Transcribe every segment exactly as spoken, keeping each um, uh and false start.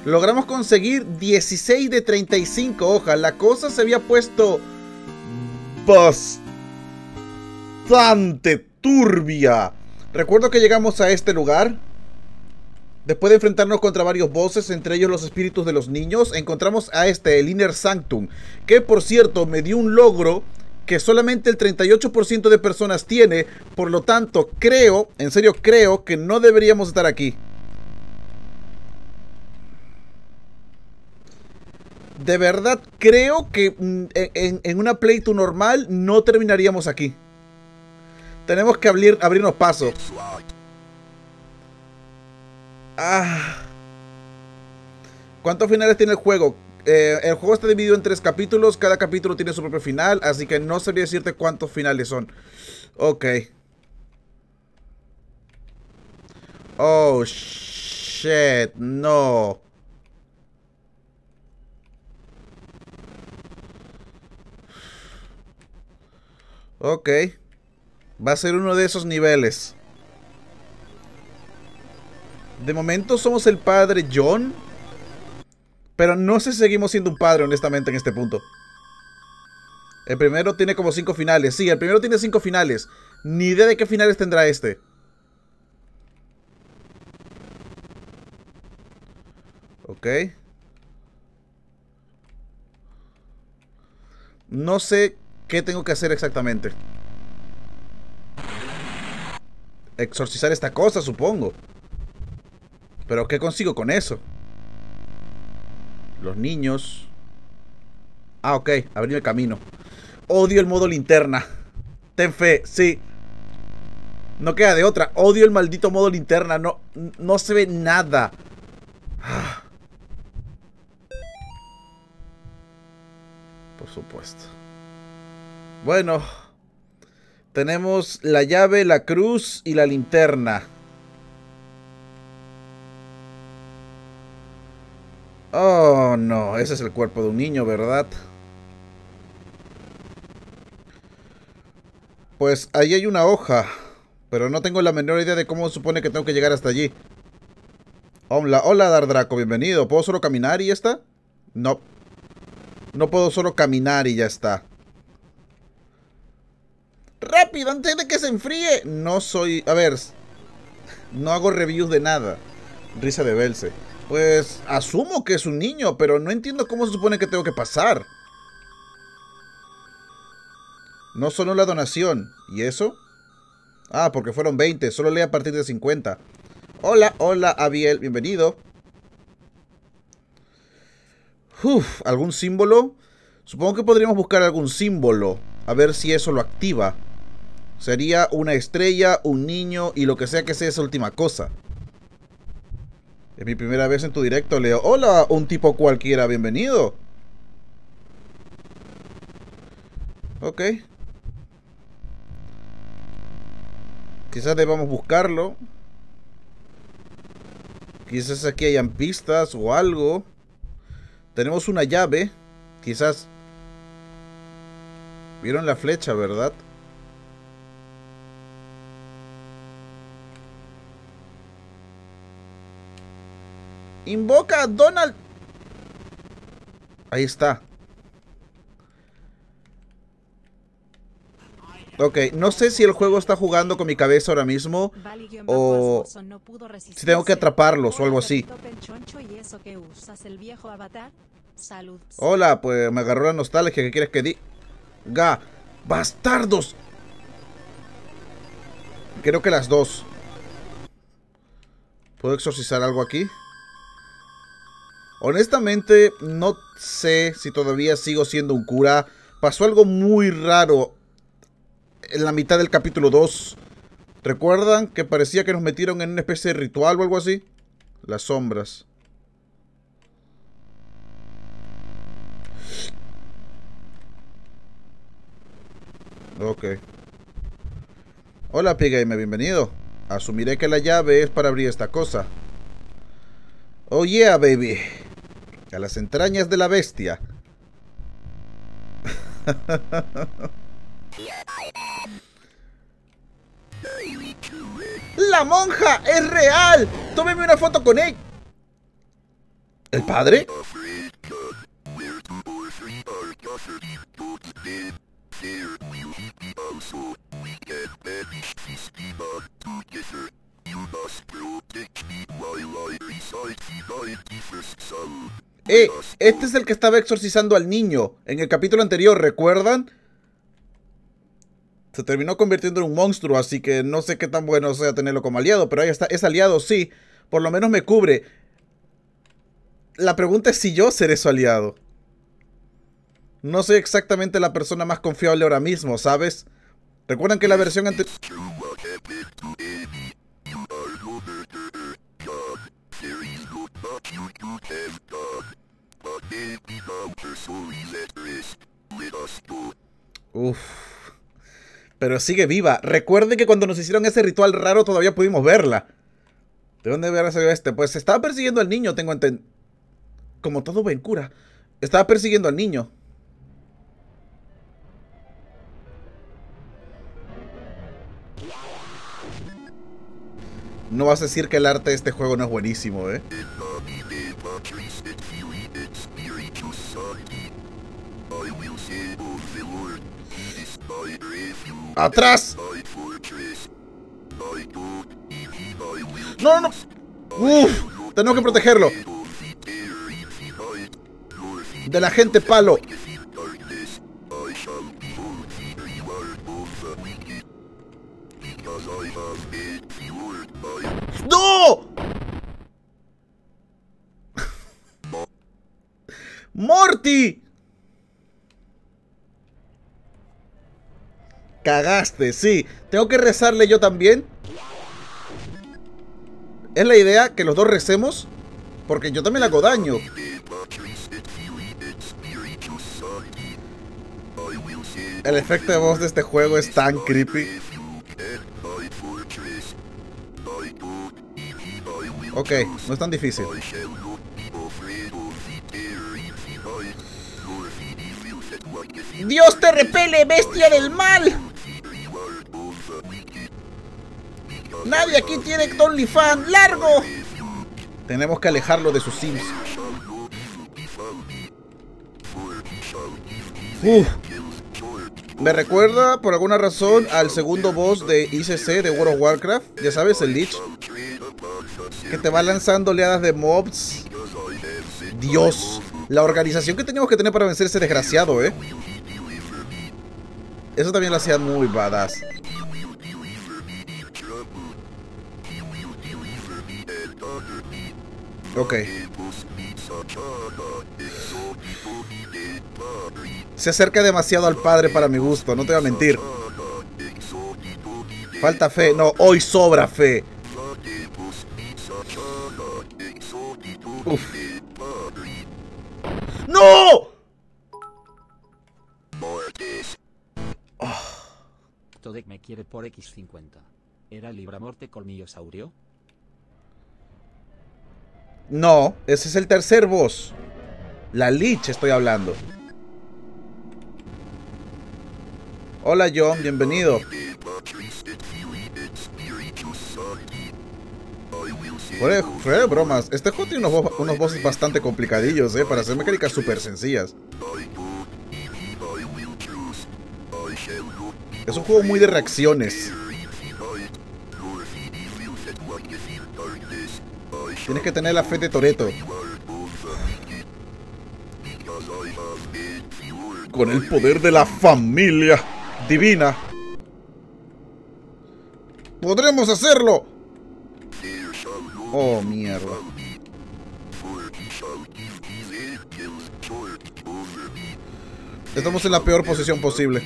Logramos conseguir dieciséis de treinta y cinco hojas. La cosa se había puesto bastante turbia. Recuerdo que llegamos a este lugar después de enfrentarnos contra varios bosses, entre ellos los espíritus de los niños. Encontramos a este, el Inner Sanctum, que por cierto me dio un logro que solamente el treinta y ocho por ciento de personas tiene. Por lo tanto, creo, en serio creo que no deberíamos estar aquí. De verdad creo que en, en, en una playthrough normal no terminaríamos aquí. Tenemos que abrir, abrirnos paso. Ah. ¿Cuántos finales tiene el juego? Eh, el juego está dividido en tres capítulos. Cada capítulo tiene su propio final, así que no sabría decirte cuántos finales son. Ok. Oh, shit. No. Ok. Va a ser uno de esos niveles. De momento somos el padre John. Pero no sé si seguimos siendo un padre, honestamente, en este punto. El primero tiene como cinco finales. Sí, el primero tiene cinco finales. Ni idea de qué finales tendrá este. Ok. No sé qué tengo que hacer exactamente. Exorcizar esta cosa, supongo. Pero ¿qué consigo con eso? Los niños. Ah, ok, abrir el camino. Odio el modo linterna. Ten fe, sí. No queda de otra. Odio el maldito modo linterna. No, no se ve nada. Por supuesto. Bueno. Tenemos la llave, la cruz y la linterna. Oh, no. Ese es el cuerpo de un niño, ¿verdad? Pues ahí hay una hoja. Pero no tengo la menor idea de cómo se supone que tengo que llegar hasta allí. Hola, hola Dardraco, bienvenido. ¿Puedo solo caminar y ya está? No. No puedo solo caminar y ya está. ¡Rápido, antes de que se enfríe! No soy... A ver... No hago reviews de nada. Risa de Belce. Pues asumo que es un niño, pero no entiendo cómo se supone que tengo que pasar. No sonó la donación. ¿Y eso? Ah, porque fueron veinte. Solo lee a partir de cincuenta. Hola, hola, Abiel. Bienvenido. Uf, ¿algún símbolo? Supongo que podríamos buscar algún símbolo. A ver si eso lo activa. Sería una estrella, un niño y lo que sea que sea esa última cosa. Es mi primera vez en tu directo, Leo. Hola, un tipo cualquiera. Bienvenido. Ok. Quizás debamos buscarlo. Quizás aquí hayan pistas o algo. Tenemos una llave. Quizás... Vieron la flecha, ¿verdad? Invoca a Donald. Ahí está. Ok, no sé si el juego está jugando con mi cabeza ahora mismo o si tengo que atraparlos o algo así. Hola, pues me agarró la nostalgia. ¿Qué quieres que diga? ¡Bastardos! Creo que las dos. ¿Puedo exorcizar algo aquí? Honestamente, no sé si todavía sigo siendo un cura. Pasó algo muy raro en la mitad del capítulo dos. ¿Recuerdan que parecía que nos metieron en una especie de ritual o algo así? Las sombras. Ok. Hola, Pigame, bienvenido. Asumiré que la llave es para abrir esta cosa. Oh yeah, baby. A las entrañas de la bestia. ¡La monja es real! ¡Tómeme una foto con ella! ¿El padre? Eh, este es el que estaba exorcizando al niño en el capítulo anterior, ¿recuerdan? Se terminó convirtiendo en un monstruo, así que no sé qué tan bueno sea tenerlo como aliado, pero ahí está, es aliado, sí. Por lo menos me cubre. La pregunta es si yo seré su aliado. No soy exactamente la persona más confiable ahora mismo, ¿sabes? ¿Recuerdan que la versión anterior... Uff. Pero sigue viva. Recuerden que cuando nos hicieron ese ritual raro todavía pudimos verla. ¿De dónde habrá salido este? Pues estaba persiguiendo al niño, tengo entendido. Como todo buen cura. Estaba persiguiendo al niño. No vas a decir que el arte de este juego no es buenísimo, ¿eh? ¡Atrás! ¡No, no, no! ¡Uf! Tenemos que protegerlo. De la gente palo. ¡No! ¡Morty! Cagaste, sí. ¿Tengo que rezarle yo también? ¿Es la idea que los dos recemos? Porque yo también le hago daño. El efecto de voz de este juego es tan creepy. Ok, no es tan difícil. ¡Dios te repele, bestia del mal! Nadie aquí tiene OnlyFans. ¡Largo! Tenemos que alejarlo de sus sims. Uf. Me recuerda, por alguna razón, al segundo boss de I C C de World of Warcraft. Ya sabes, el Lich. Que te va lanzando oleadas de mobs. Dios. La organización que teníamos que tener para vencer ese desgraciado, ¿eh? Eso también lo hacía muy badass. Ok. Se acerca demasiado al padre para mi gusto, no te voy a mentir. Falta fe. No, hoy sobra fe. Uf. ¡No! Oh. Todek me quiere por equis cincuenta. ¿Era Libramorte Colmillosaurio? No, ese es el tercer boss. La Lich estoy hablando. Hola John, bienvenido. Fuera fuera de bromas, este juego tiene unos, bo unos bosses bastante complicadillos, eh, para hacer mecánicas súper sencillas. Es un juego muy de reacciones. Tienes que tener la fe de Toretto. Con el poder de la familia divina. ¡Podremos hacerlo! Oh, mierda. Estamos en la peor posición posible.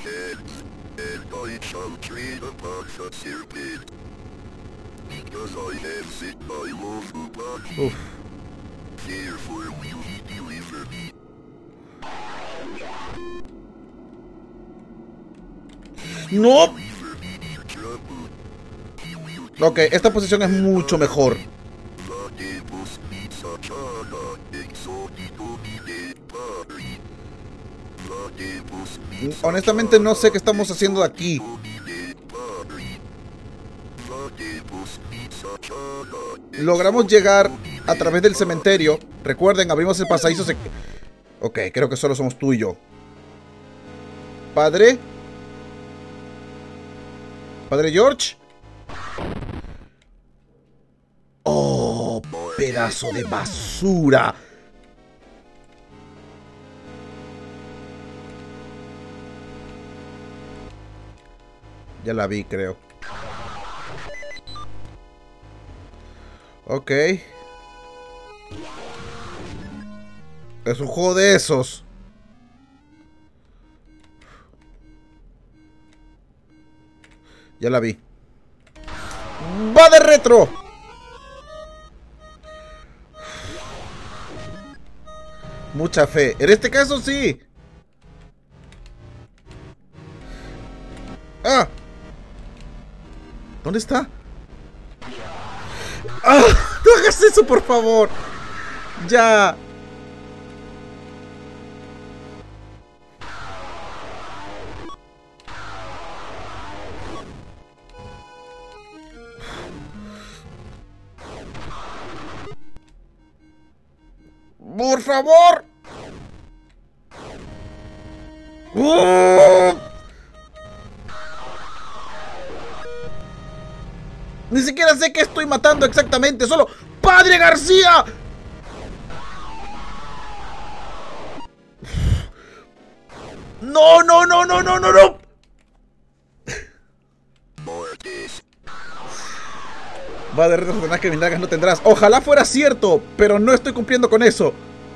Uf. ¡No! Ok, esta posición es mucho mejor. Honestamente no sé qué estamos haciendo aquí. Logramos llegar a través del cementerio. Recuerden, abrimos el pasadizo. Se... Ok, creo que solo somos tú y yo. Padre. Padre George. Oh, pedazo de basura. Ya la vi, creo. Ok. Es un juego de esos. Ya la vi. ¡Va de retro! Mucha fe. En este caso sí. ¡Ah! ¿Dónde está? ¡Ah! ¡No hagas eso, por favor! ¡Ya! ¡Por favor! ¡Oh! Ni siquiera sé qué estoy matando exactamente. Solo... ¡Padre García! ¡No, no, no, no, no, no, no! Va de retos Satanás que milagros no tendrás. Ojalá fuera cierto, pero no estoy cumpliendo con eso.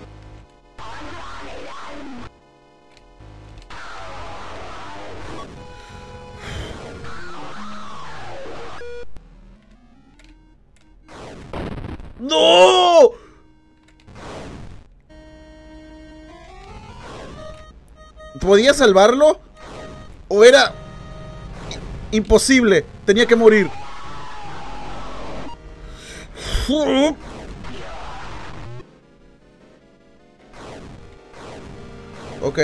¡No! ¿Podía salvarlo? ¿O era imposible? Tenía que morir. Ok.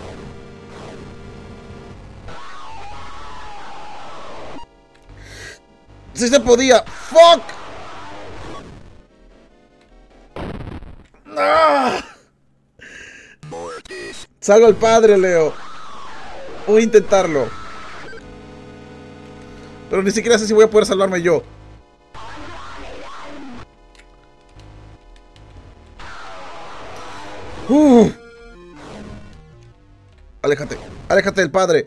Sí se podía. ¡Fuck! ¡Ah! Salva al padre, Leo. Voy a intentarlo. Pero ni siquiera sé si voy a poder salvarme yo. Uh. Aléjate. Aléjate del padre.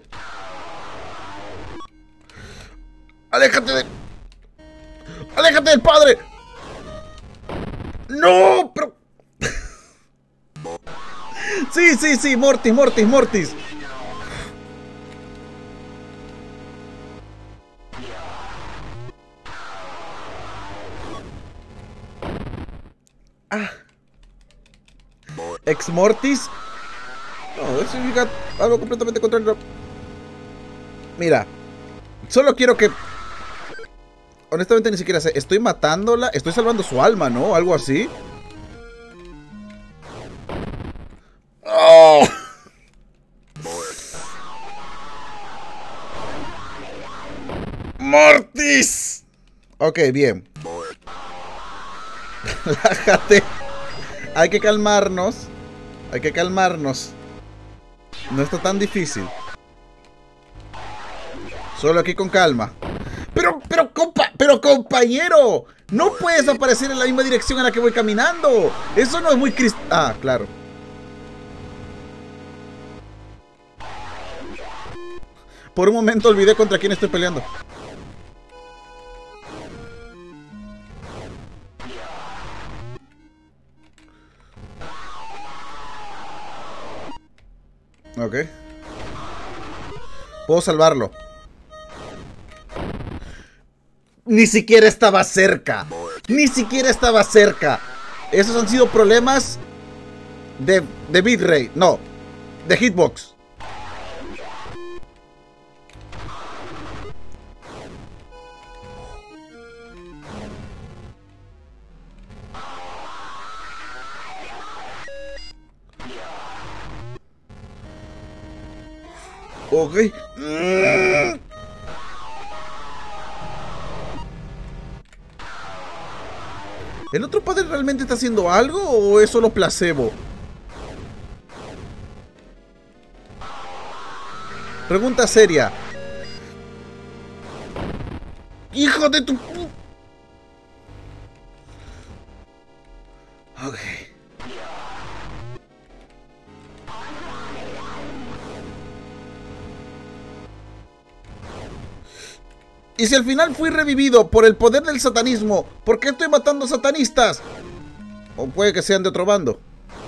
Aléjate de... Aléjate del padre. No, pero... Sí, sí, sí, Mortis, Mortis, Mortis. Ah. Ex Mortis. No, eso significa algo completamente contrario. Mira, solo quiero que... Honestamente ni siquiera sé. Estoy matándola. Estoy salvando su alma, ¿no? Algo así. ¡Oh! ¡Mortis! Ok, bien. Relájate. Hay que calmarnos. Hay que calmarnos. No está tan difícil. Solo aquí con calma. Pero, pero, compa, pero compañero, no puedes aparecer en la misma dirección en la que voy caminando. Eso no es muy crist... Ah, claro. Por un momento olvidé contra quién estoy peleando. Ok. Puedo salvarlo. Ni siquiera estaba cerca. Ni siquiera estaba cerca. Esos han sido problemas de, de bitrate. No, de hitbox. Ok. ¿El otro padre realmente está haciendo algo o es solo placebo? Pregunta seria. ¡Hijo de tu... Ok. Y si al final fui revivido por el poder del satanismo, ¿por qué estoy matando satanistas? O puede que sean de otro bando.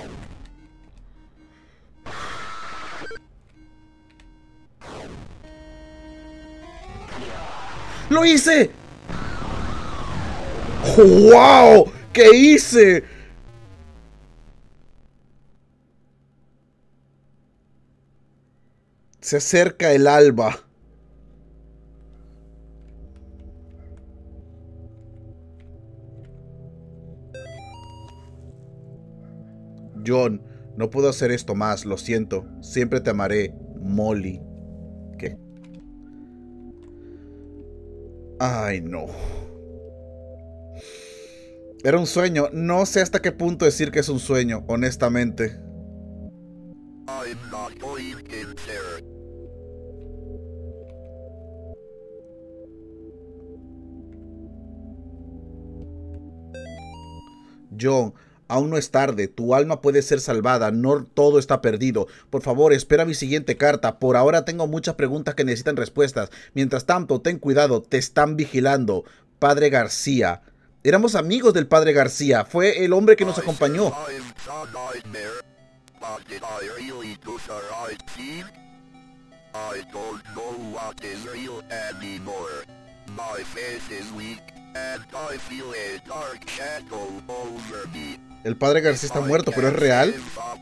¡Lo hice! ¡Wow! ¿Qué hice? Se acerca el alba. John, no puedo hacer esto más, lo siento. Siempre te amaré, Molly. ¿Qué? Ay, no. Era un sueño. No sé hasta qué punto decir que es un sueño, honestamente. I'm not going in there. John, aún no es tarde. Tu alma puede ser salvada. No todo está perdido. Por favor, espera mi siguiente carta. Por ahora tengo muchas preguntas que necesitan respuestas. Mientras tanto, ten cuidado. Te están vigilando. Padre García. Éramos amigos del Padre García. Fue el hombre que nos acompañó. But did I really do the right thing? I don't know what is real anymore. My faith is weak, and I feel a dark shadow over me. El Padre García está muerto, pero es real.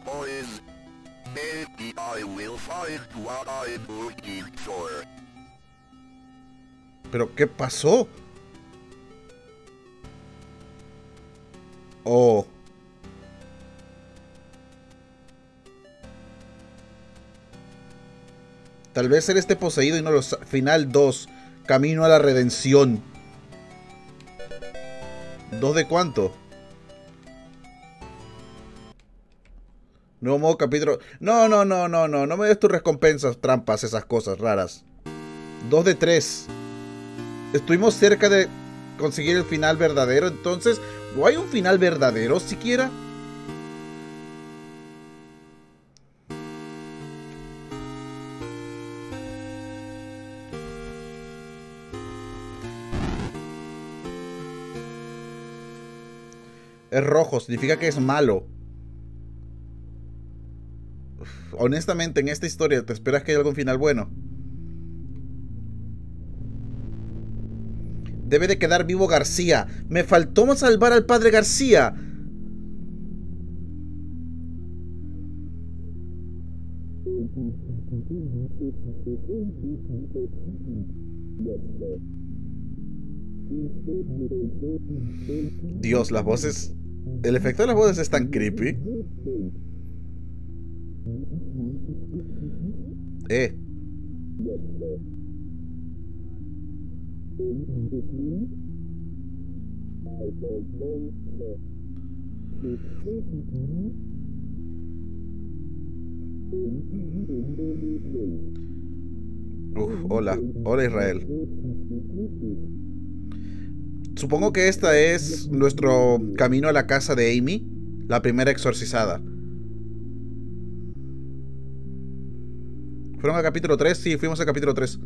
Maybe I will find what I'm looking for. ¿Pero qué pasó? Oh. Tal vez él esté poseído y no lo sabe. Final dos. Camino a la redención. ¿Dos de cuánto? Nuevo modo capítulo. No, no, no, no, no. No me des tus recompensas, trampas, esas cosas raras. Dos de tres. Estuvimos cerca de conseguir el final verdadero. Entonces, ¿no hay un final verdadero siquiera? Es rojo, significa que es malo. Uf, honestamente, en esta historia, ¿te esperas que haya algún final bueno? Debe de quedar vivo García. Me faltó salvar al Padre García. Dios, las voces... El efecto de las voces es tan creepy. Eh. Uf, hola. Hola, Israel. Supongo que esta es nuestro camino a la casa de Amy, la primera exorcizada. ¿Fueron al capítulo tres? Sí, fuimos al capítulo tres.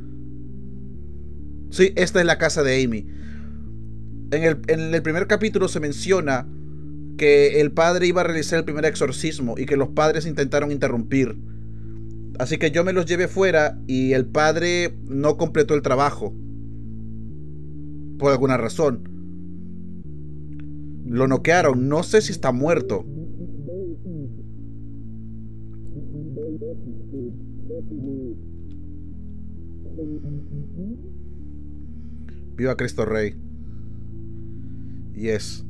Sí, esta es la casa de Amy. En el, en el primer capítulo se menciona que el padre iba a realizar el primer exorcismo y que los padres intentaron interrumpir. Así que yo me los llevé fuera y el padre no completó el trabajo. Por alguna razón. Lo noquearon. No sé si está muerto. Viva Cristo Rey. Yes.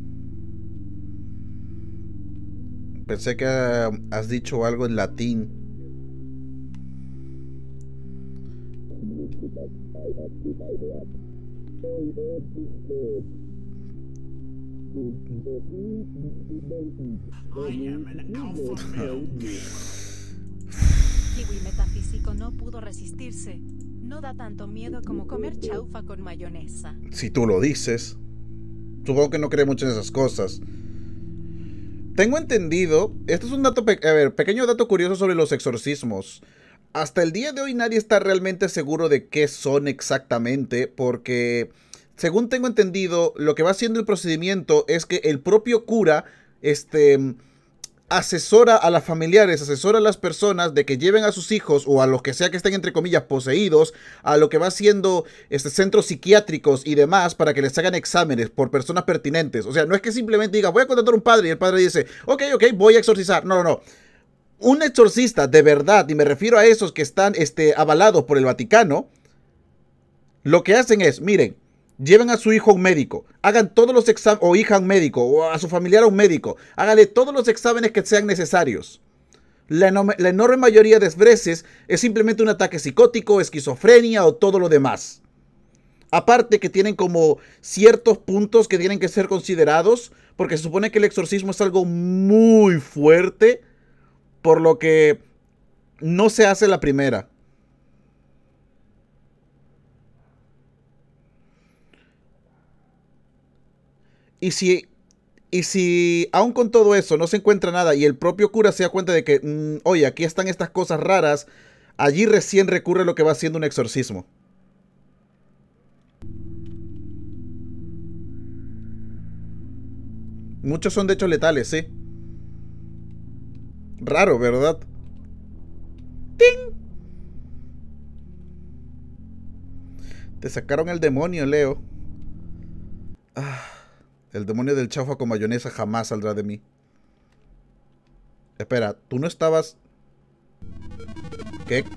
Pensé que uh, has dicho algo en latín. Kiwi metafísico no pudo resistirse. No da tanto miedo como comer chaufa con mayonesa. Si tú lo dices. Supongo que no cree mucho en esas cosas. Tengo entendido, esto es un dato, pe a ver, pequeño dato curioso sobre los exorcismos. Hasta el día de hoy nadie está realmente seguro de qué son exactamente, porque según tengo entendido, lo que va haciendo el procedimiento es que el propio cura, este... asesora a las familiares, asesora a las personas de que lleven a sus hijos o a los que sea que estén entre comillas poseídos a lo que va siendo este, centros psiquiátricos y demás para que les hagan exámenes por personas pertinentes. O sea, no es que simplemente diga voy a contratar a un padre y el padre dice ok, ok, voy a exorcizar. No, no, no. Un exorcista de verdad, y me refiero a esos que están este, avalados por el Vaticano, lo que hacen es, miren, lleven a su hijo a un médico, hagan todos los exámenes, o hija a un médico, o a su familiar a un médico, háganle todos los exámenes que sean necesarios. La, enorme, la enorme mayoría de veces es simplemente un ataque psicótico, esquizofrenia o todo lo demás. Aparte que tienen como ciertos puntos que tienen que ser considerados, porque se supone que el exorcismo es algo muy fuerte, por lo que no se hace la primera. Y si, y si aún con todo eso no se encuentra nada y el propio cura se da cuenta de que, mmm, oye, aquí están estas cosas raras, allí recién recurre a lo que va haciendo un exorcismo. Muchos son de hecho letales, sí. Raro, ¿verdad? ¡Ting! Te sacaron el demonio, Leo. Ah. El demonio del chaufa con mayonesa jamás saldrá de mí. Espera, ¿tú no estabas...? ¿Qué?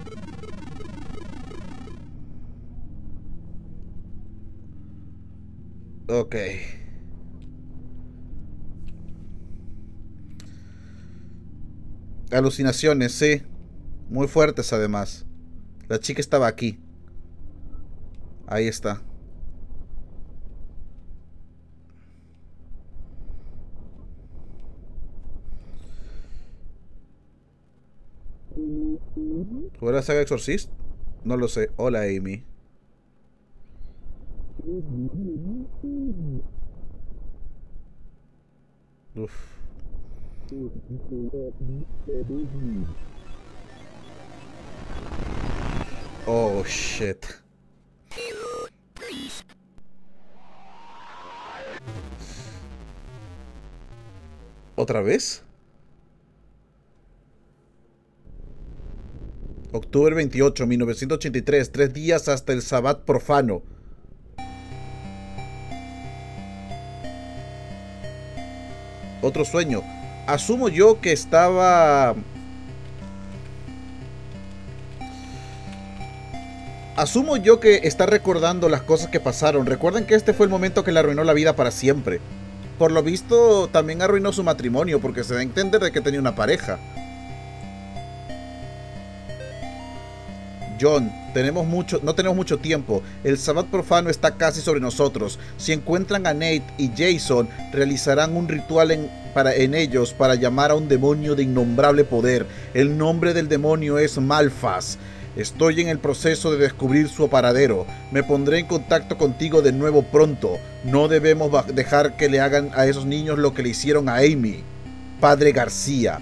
Ok. Alucinaciones, sí. Muy fuertes además. La chica estaba aquí. Ahí está. ¿Fue la saga Exorcist? No lo sé. Hola, Amy. Uf. Oh, shit. ¿Otra vez? Octubre veintiocho, mil novecientos ochenta y tres, tres días hasta el Sabbat profano. Otro sueño. Asumo yo que estaba... Asumo yo que está recordando las cosas que pasaron. Recuerden que este fue el momento que le arruinó la vida para siempre. Por lo visto, también arruinó su matrimonio, porque se da a entender de que tenía una pareja. John, tenemos mucho, no tenemos mucho tiempo. El Sabbat profano está casi sobre nosotros. Si encuentran a Nate y Jason, realizarán un ritual en, para, en ellos para llamar a un demonio de innombrable poder. El nombre del demonio es Malphas. Estoy en el proceso de descubrir su paradero. Me pondré en contacto contigo de nuevo pronto. No debemos dejar que le hagan a esos niños lo que le hicieron a Amy. Padre García.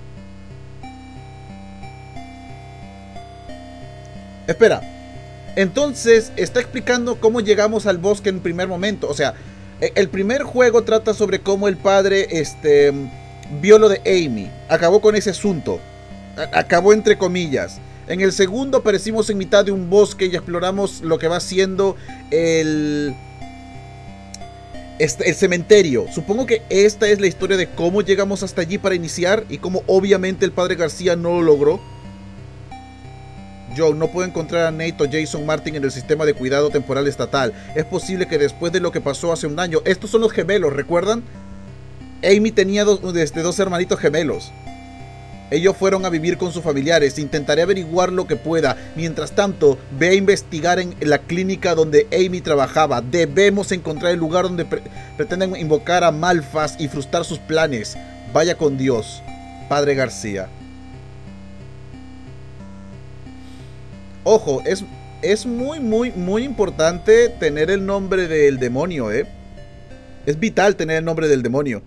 Espera, entonces está explicando cómo llegamos al bosque en primer momento. O sea, el primer juego trata sobre cómo el padre este, vio lo de Amy. Acabó con ese asunto. Acabó entre comillas. En el segundo aparecimos en mitad de un bosque y exploramos lo que va siendo el, este, el cementerio. Supongo que esta es la historia de cómo llegamos hasta allí para iniciar y cómo obviamente el padre García no lo logró. Joe, no puedo encontrar a Nate o Jason Martin en el sistema de cuidado temporal estatal. Es posible que después de lo que pasó hace un año... Estos son los gemelos, ¿recuerdan? Amy tenía dos, este, dos hermanitos gemelos. Ellos fueron a vivir con sus familiares. Intentaré averiguar lo que pueda. Mientras tanto, ve a investigar en la clínica donde Amy trabajaba. Debemos encontrar el lugar donde pre pretenden invocar a Malphas y frustrar sus planes. Vaya con Dios, Padre García. Ojo, es, es muy, muy, muy importante tener el nombre del demonio, ¿eh? Es vital tener el nombre del demonio.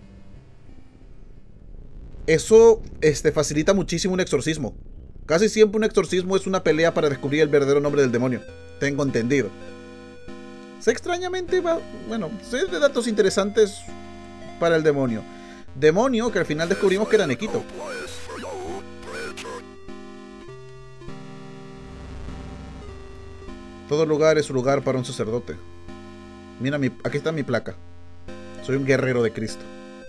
Eso este, facilita muchísimo un exorcismo. Casi siempre un exorcismo es una pelea para descubrir el verdadero nombre del demonio. Tengo entendido. Sé extrañamente, va, bueno, sé de datos interesantes para el demonio. Demonio que al final descubrimos que era Nekito. Todo lugar es un lugar para un sacerdote. Mira, mi, aquí está mi placa. Soy un guerrero de Cristo.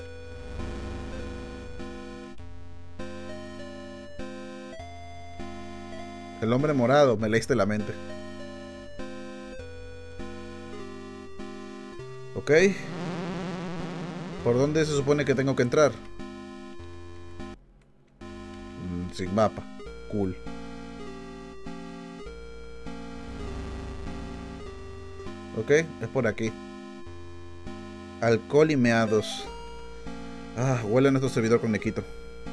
El hombre morado, me leíste la mente. Ok. ¿Por dónde se supone que tengo que entrar? Mm, sin mapa. Cool. Ok, es por aquí. Alcohol y meados. Ah, huele a nuestro servidor con Nekito.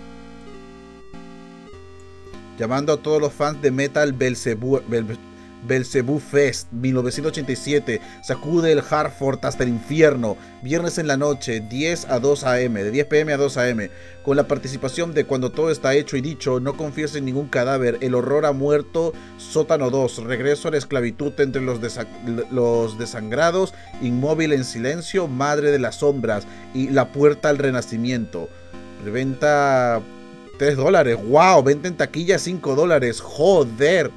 Llamando a todos los fans de Metal Belzebú, Bel, Belzebú Fest mil novecientos ochenta y siete. Sacude el Hartford hasta el infierno. Viernes en la noche, diez a dos a eme. De diez pe eme a dos a eme. Con la participación de Cuando todo está hecho y dicho. No confíes en ningún cadáver. El horror ha muerto. Sótano dos. Regreso a la esclavitud entre los, desa los desangrados. Inmóvil en silencio. Madre de las sombras. Y La puerta al renacimiento. Preventa tres dólares. Wow. Venta en taquilla cinco dólares. Joder.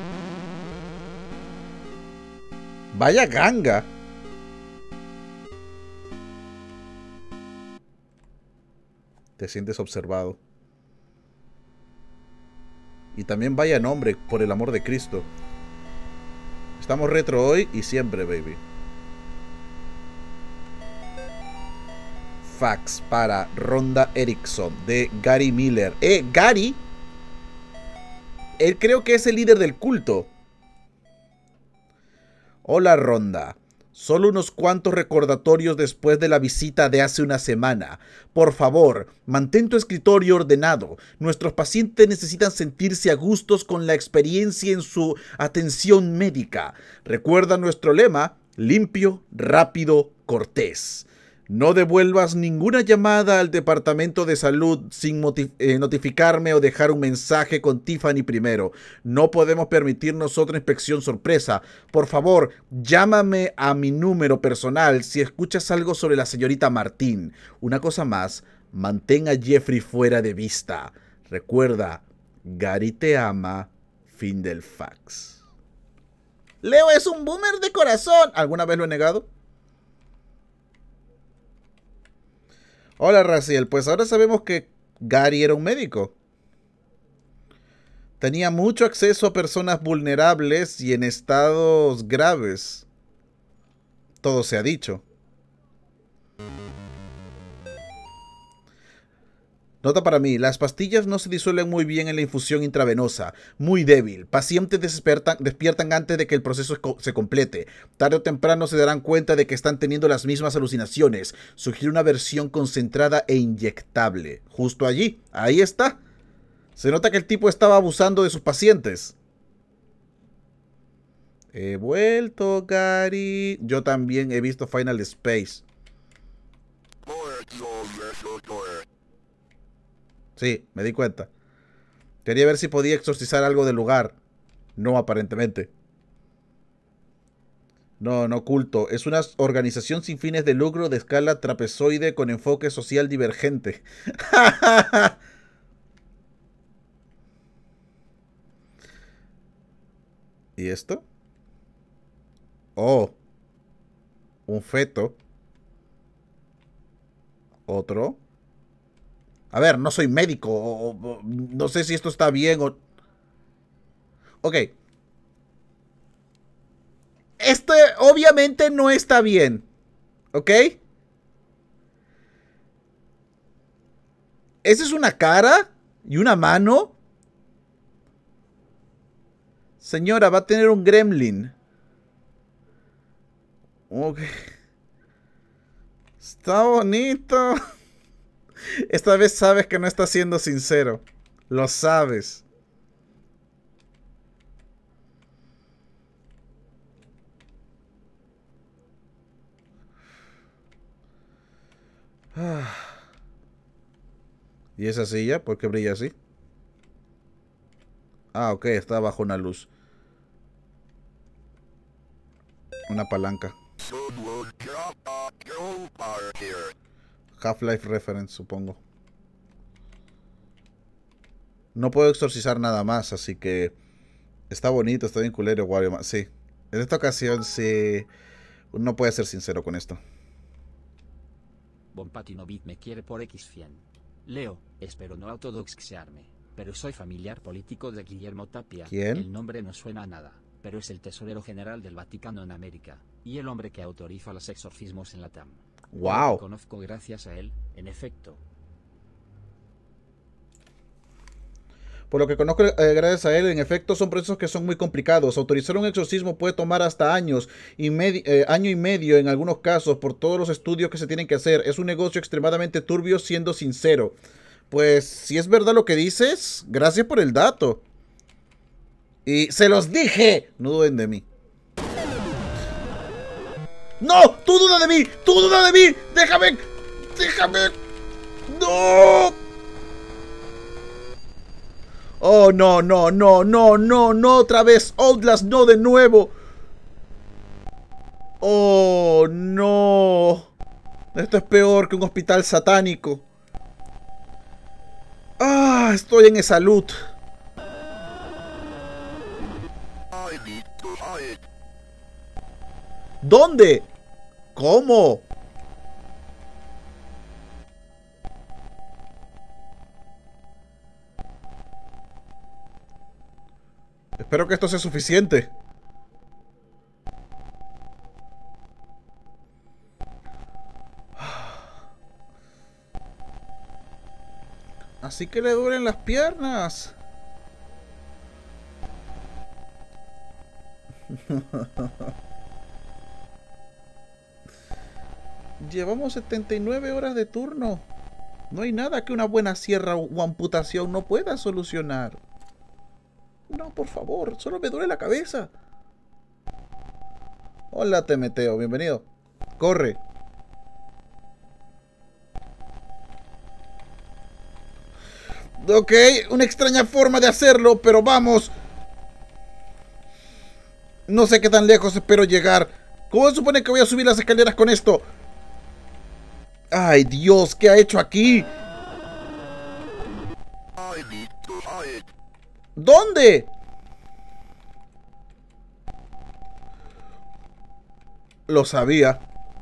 Vaya ganga. Te sientes observado. Y también vaya nombre, por el amor de Cristo. Estamos retro hoy y siempre, baby. Fax para Ronda Erickson de Gary Miller. Eh, Gary. Él creo que es el líder del culto. Hola Ronda, solo unos cuantos recordatorios después de la visita de hace una semana. Por favor, mantén tu escritorio ordenado. Nuestros pacientes necesitan sentirse a gustos con la experiencia en su atención médica. Recuerda nuestro lema, limpio, rápido, cortés. No devuelvas ninguna llamada al departamento de salud sin eh, notificarme o dejar un mensaje con Tiffany primero. No podemos permitirnos otra inspección sorpresa. Por favor, llámame a mi número personal si escuchas algo sobre la señorita Martín. Una cosa más, mantén a Jeffrey fuera de vista. Recuerda, Gary te ama. Fin del fax. Leo es un boomer de corazón. ¿Alguna vez lo he negado? Hola Raciel, pues ahora sabemos que Gary era un médico. Tenía mucho acceso a personas vulnerables y en estados graves. Todo se ha dicho. Nota para mí, las pastillas no se disuelven muy bien en la infusión intravenosa, muy débil. Pacientes despiertan, despiertan antes de que el proceso se complete. Tarde o temprano se darán cuenta de que están teniendo las mismas alucinaciones. Sugiere una versión concentrada e inyectable. Justo allí, ahí está. Se nota que el tipo estaba abusando de sus pacientes. He vuelto, Gary. Yo también he visto Final Space. Sí, me di cuenta. Quería ver si podía exorcizar algo del lugar. No, aparentemente. No, no culto. Es una organización sin fines de lucro de escala trapezoide con enfoque social divergente. ¿Y esto? Oh. Un feto. Otro. A ver, no soy médico, o, o, no sé si esto está bien o... Ok. Esto obviamente no está bien, ¿ok? ¿Esa es una cara? ¿Y una mano? Señora, va a tener un gremlin. Ok. Está bonito. Esta vez sabes que no estás siendo sincero. Lo sabes. Ah. ¿Y esa silla? ¿Por qué brilla así? Ah, ok, está bajo una luz. Una palanca. Half-Life reference, supongo. No puedo exorcizar nada más, así que... Está bonito, está bien culero, Wario. Sí. En esta ocasión, sí... No puede ser sincero con esto. Bompatinovit me quiere por equis cien. Leo, espero no autodoxearme, pero soy familiar político de Guillermo Tapia. ¿Quién? El nombre no suena a nada, pero es el tesorero general del Vaticano en América, y el hombre que autoriza los exorcismos en la T A M. ¡Wow! Lo conozco gracias a él, en efecto. Por lo que conozco, eh, gracias a él, en efecto, son procesos que son muy complicados. Autorizar un exorcismo puede tomar hasta años y medio, eh, año y medio en algunos casos, por todos los estudios que se tienen que hacer. Es un negocio extremadamente turbio, siendo sincero. Pues, si es verdad lo que dices, gracias por el dato. Y se los dije. No duden de mí. ¡No! ¡Tú duda de mí! ¡Tú duda de mí! ¡Déjame! ¡Déjame! ¡No! Oh, no, no, no, no, no, no, otra vez. Outlast, no, de nuevo. Oh, no. Esto es peor que un hospital satánico. Ah, estoy en esa salud. ¿Dónde? ¿Cómo? Espero que esto sea suficiente. Así que le duelen las piernas. Llevamos setenta y nueve horas de turno. No hay nada que una buena sierra o amputación no pueda solucionar. No, por favor, solo me duele la cabeza. Hola, Temeteo, bienvenido. Corre. Ok, una extraña forma de hacerlo, pero vamos. No sé qué tan lejos espero llegar. ¿Cómo se supone que voy a subir las escaleras con esto? Ay, Dios, ¿qué ha hecho aquí? ¿Dónde? Lo sabía.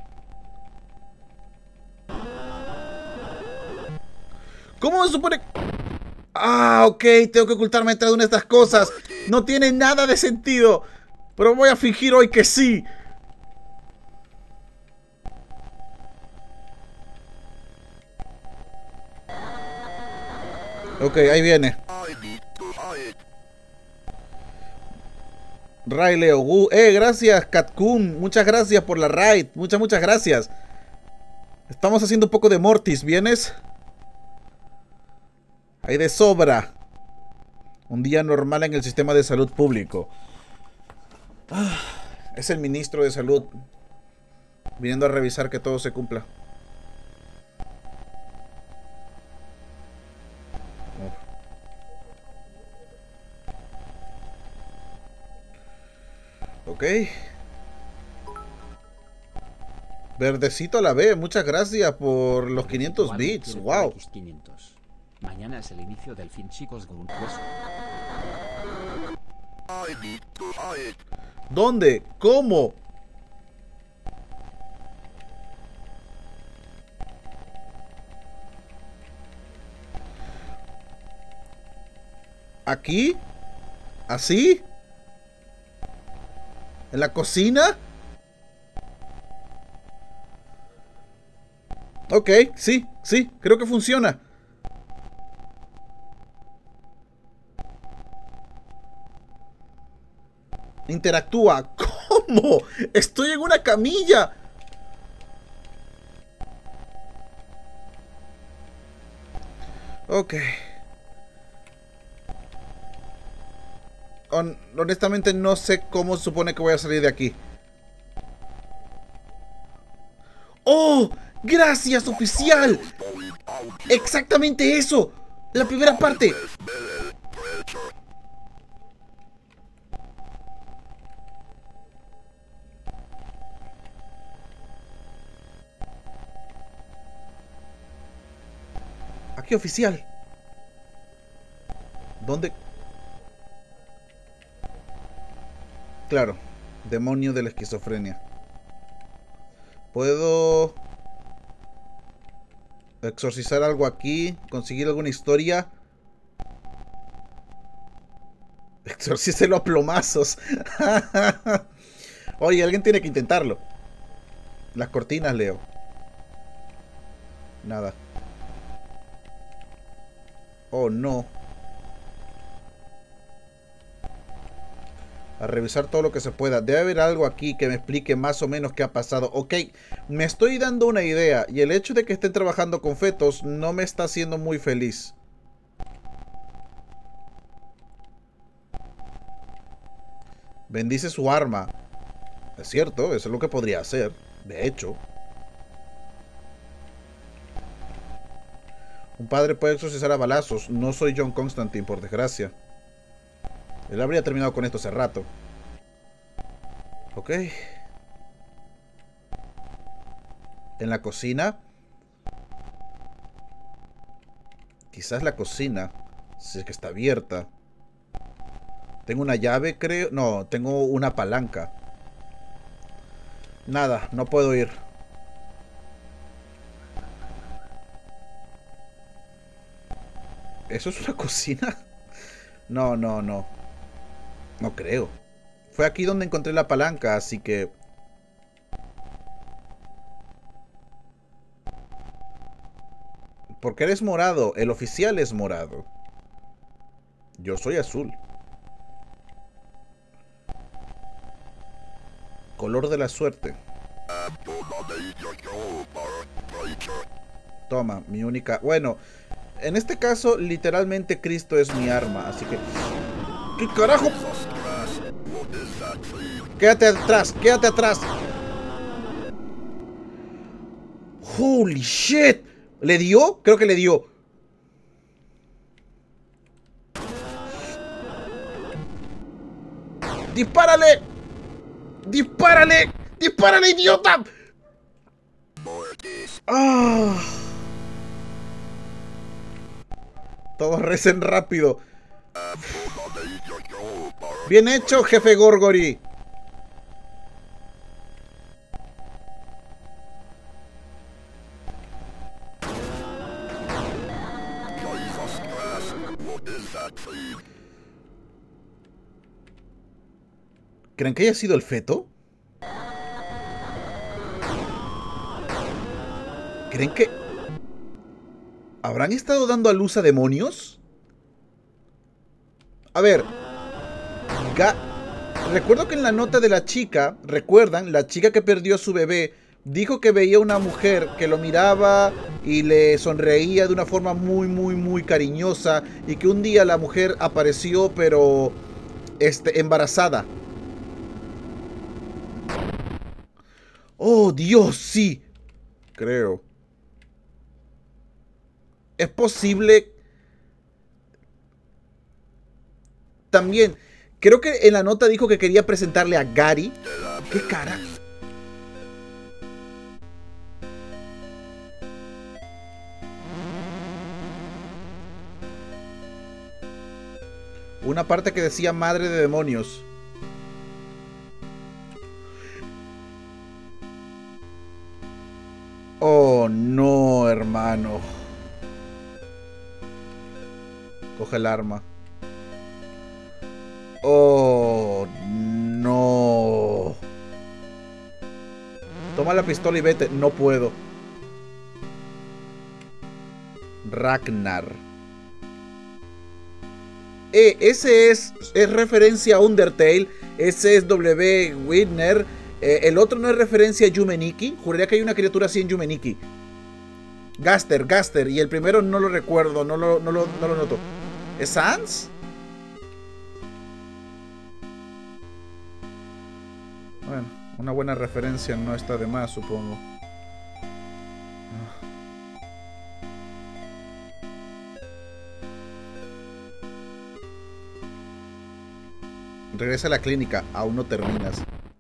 ¿Cómo se supone? Ah, ok, tengo que ocultarme detrás de una de estas cosas. No tiene nada de sentido. Pero voy a fingir hoy que sí. Ok, ahí viene. Ray Leo. Uh, eh, gracias, Katkun. Muchas gracias por la raid. Muchas, muchas gracias. Estamos haciendo un poco de Mortis. ¿Vienes? Hay de sobra. Un día normal en el sistema de salud público. Ah, es el ministro de salud viniendo a revisar que todo se cumpla. Ok. Verdecito a la B, muchas gracias por los quinientos bits. Wow. Mañana es el inicio del fin, chicos. ¿Dónde? ¿Cómo? ¿Aquí? ¿Así? ¿En la cocina? Ok, sí, sí, creo que funciona. Interactúa. ¿Cómo? Estoy en una camilla. Ok. Hon- honestamente no sé cómo se supone que voy a salir de aquí. ¡Oh! ¡Gracias, oficial! ¡Exactamente eso! La primera parte. Aquí, oficial. ¿Dónde? Claro, demonio de la esquizofrenia. ¿Puedo exorcizar algo aquí? ¿Conseguir alguna historia? Exorcícelo a plomazos. Oye, alguien tiene que intentarlo. Las cortinas, Leo. Nada. Oh, no. A revisar todo lo que se pueda. Debe haber algo aquí que me explique más o menos qué ha pasado. Ok, me estoy dando una idea. Y el hecho de que estén trabajando con fetos no me está haciendo muy feliz. Bendice su arma. Es cierto, eso es lo que podría hacer. De hecho. Un padre puede exorcizar a balazos. No soy John Constantine, por desgracia. Él habría terminado con esto hace rato. Ok. En la cocina. Quizás la cocina. Si es que está abierta. Tengo una llave, creo. No, tengo una palanca. Nada, no puedo ir. ¿Eso es una cocina? No, no, no. No creo. Fue aquí donde encontré la palanca, así que... ¿Por qué eres morado? El oficial es morado. Yo soy azul. Color de la suerte. Toma, mi única... Bueno, en este caso, literalmente Cristo es mi arma, así que... ¿Qué carajo? Quédate atrás, quédate atrás. Holy shit. ¿Le dio? Creo que le dio. ¡Dispárale! ¡Dispárale! ¡Dispárale, idiota! Ah. Todos recen rápido. Bien hecho, jefe Gorgory. ¿Creen que haya sido el feto? ¿Creen que habrán estado dando a luz a demonios? A ver, Ga recuerdo que en la nota de la chica, recuerdan, la chica que perdió a su bebé, dijo que veía una mujer que lo miraba y le sonreía de una forma muy, muy, muy cariñosa, y que un día la mujer apareció, pero este, embarazada. Oh, Dios, sí. Creo. Es posible. También, creo que en la nota dijo que quería presentarle a Gary. ¿Qué cara? Una parte que decía madre de demonios. Oh, no, hermano. Coge el arma. Oh, no. Toma la pistola y vete. No puedo. Ragnar. Eh, ese es, es referencia a Undertale. Ese es W. Whitner. Eh, el otro no es referencia a Yume Nikki. Juraría que hay una criatura así en Yume Nikki. Gaster, Gaster. Y el primero no lo recuerdo, no lo, no lo, no lo noto. ¿Es Sans? Bueno, una buena referencia no está de más, supongo. Regresa a la clínica, aún no terminas.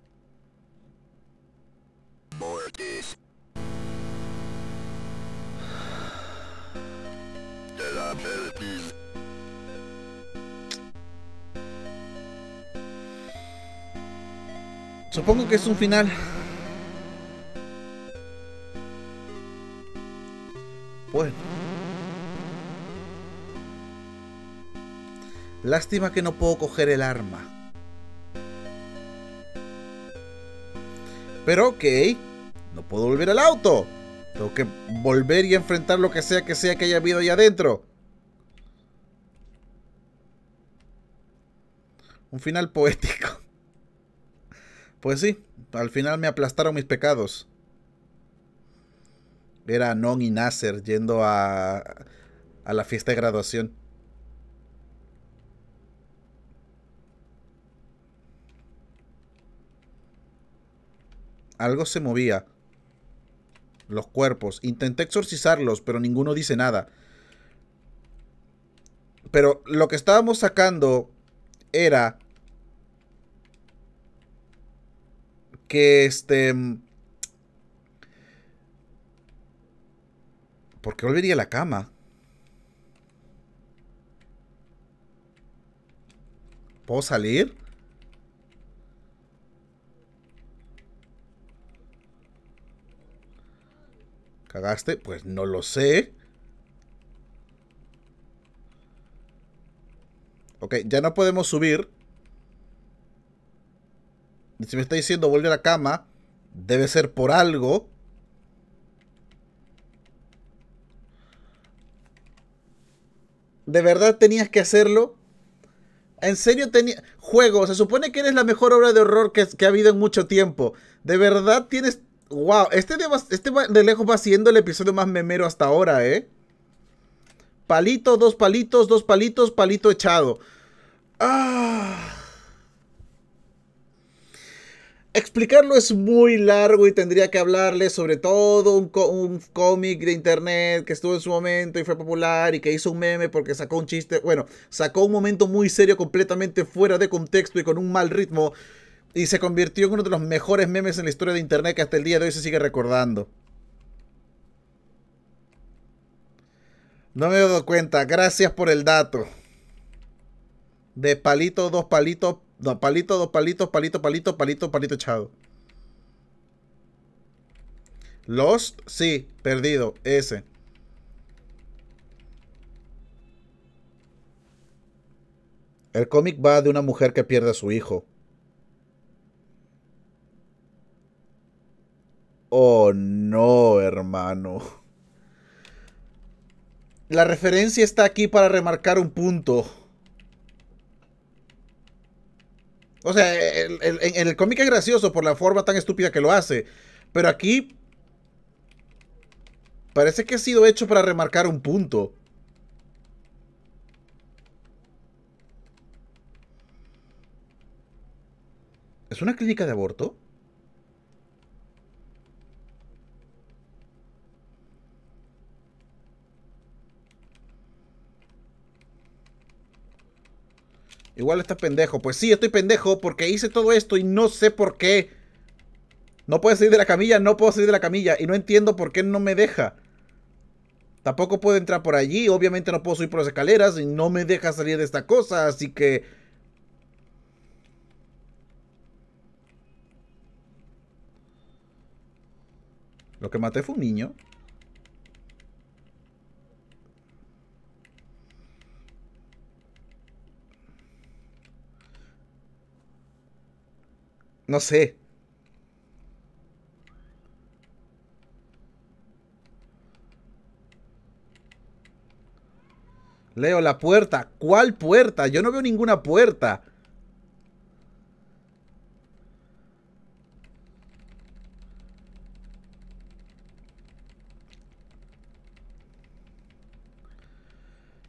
Mortis. De la Philippines. Supongo que es un final. Bueno. Lástima que no puedo coger el arma. Pero ok, no puedo volver al auto. Tengo que volver y enfrentar lo que sea que sea que haya habido ahí adentro. Un final poético. Pues sí, al final me aplastaron mis pecados. Era Non y Nasser yendo a, a la fiesta de graduación. Algo se movía. Los cuerpos. Intenté exorcizarlos, pero ninguno dice nada. Pero lo que estábamos sacando era que este... ¿Por qué volvería a la cama? ¿Puedo salir? ¿Cagaste? Pues no lo sé. Ok, ya no podemos subir. Y si me está diciendo vuelve a la cama, debe ser por algo. ¿De verdad tenías que hacerlo? ¿En serio tenía... Juego, se supone que eres la mejor obra de horror que, que ha habido en mucho tiempo. ¿De verdad tienes... Wow, este de, este de lejos va siendo el episodio más memero hasta ahora, ¿eh? Palito, dos palitos, dos palitos, palito echado. Ah... Explicarlo es muy largo y tendría que hablarles sobre todo un, un cómic de internet que estuvo en su momento y fue popular y que hizo un meme porque sacó un chiste, bueno, sacó un momento muy serio completamente fuera de contexto y con un mal ritmo y se convirtió en uno de los mejores memes en la historia de internet que hasta el día de hoy se sigue recordando. No me he dado cuenta, gracias por el dato. De palito, dos palitos. No, palito, dos palitos, palito, palito, palito, palito echado. Lost, sí, perdido, ese. El cómic va de una mujer que pierde a su hijo. Oh, no, hermano. La referencia está aquí para remarcar un punto. O sea, el, el, el, el cómic es gracioso por la forma tan estúpida que lo hace. Pero aquí parece que ha sido hecho para remarcar un punto. ¿Es una clínica de aborto? Igual está pendejo. Pues sí, estoy pendejo porque hice todo esto y no sé por qué. No puedo salir de la camilla, no puedo salir de la camilla. Y no entiendo por qué no me deja. Tampoco puedo entrar por allí. Obviamente no puedo subir por las escaleras y no me deja salir de esta cosa. Así que... Lo que maté fue un niño. No sé. Leo, la puerta. ¿Cuál puerta? Yo no veo ninguna puerta.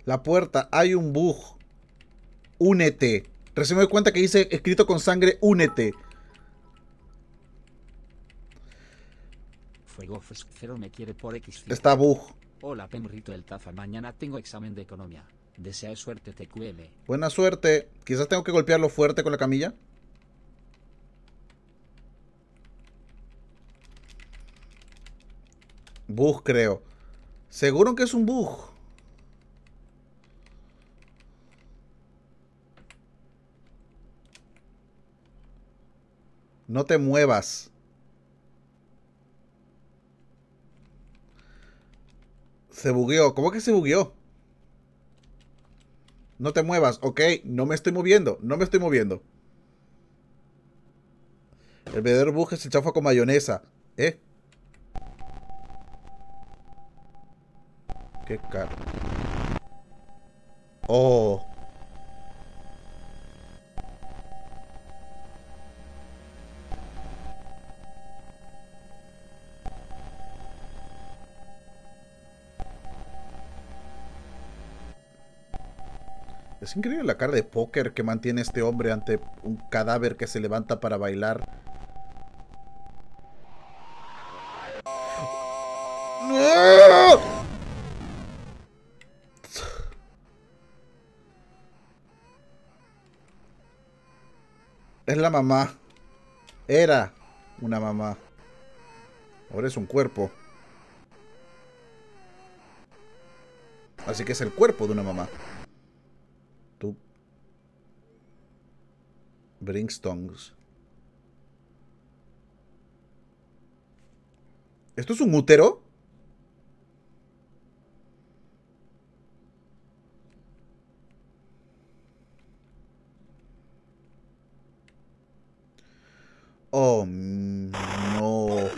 La puerta, hay un bug. Únete. Recién me doy cuenta que dice escrito con sangre, únete. Fuego Cero me quiere por X. Está bug. Hola Penrito el Tafa, mañana tengo examen de economía. Desea suerte T Q L. Buena suerte. Quizás tengo que golpearlo fuerte con la camilla. Bug, creo. Seguro que es un bug. No te muevas. Se bugueó. ¿Cómo que se bugueó? No te muevas. Ok, no me estoy moviendo. No me estoy moviendo. El verdadero bug es el chaufa con mayonesa. ¿Eh? Qué caro. Oh. Es increíble la cara de póker que mantiene este hombre ante un cadáver que se levanta para bailar. ¡No! Es la mamá. Era una mamá. Ahora es un cuerpo. Así que es el cuerpo de una mamá. Tú. Brimstones. ¿Esto es un útero? Oh, no.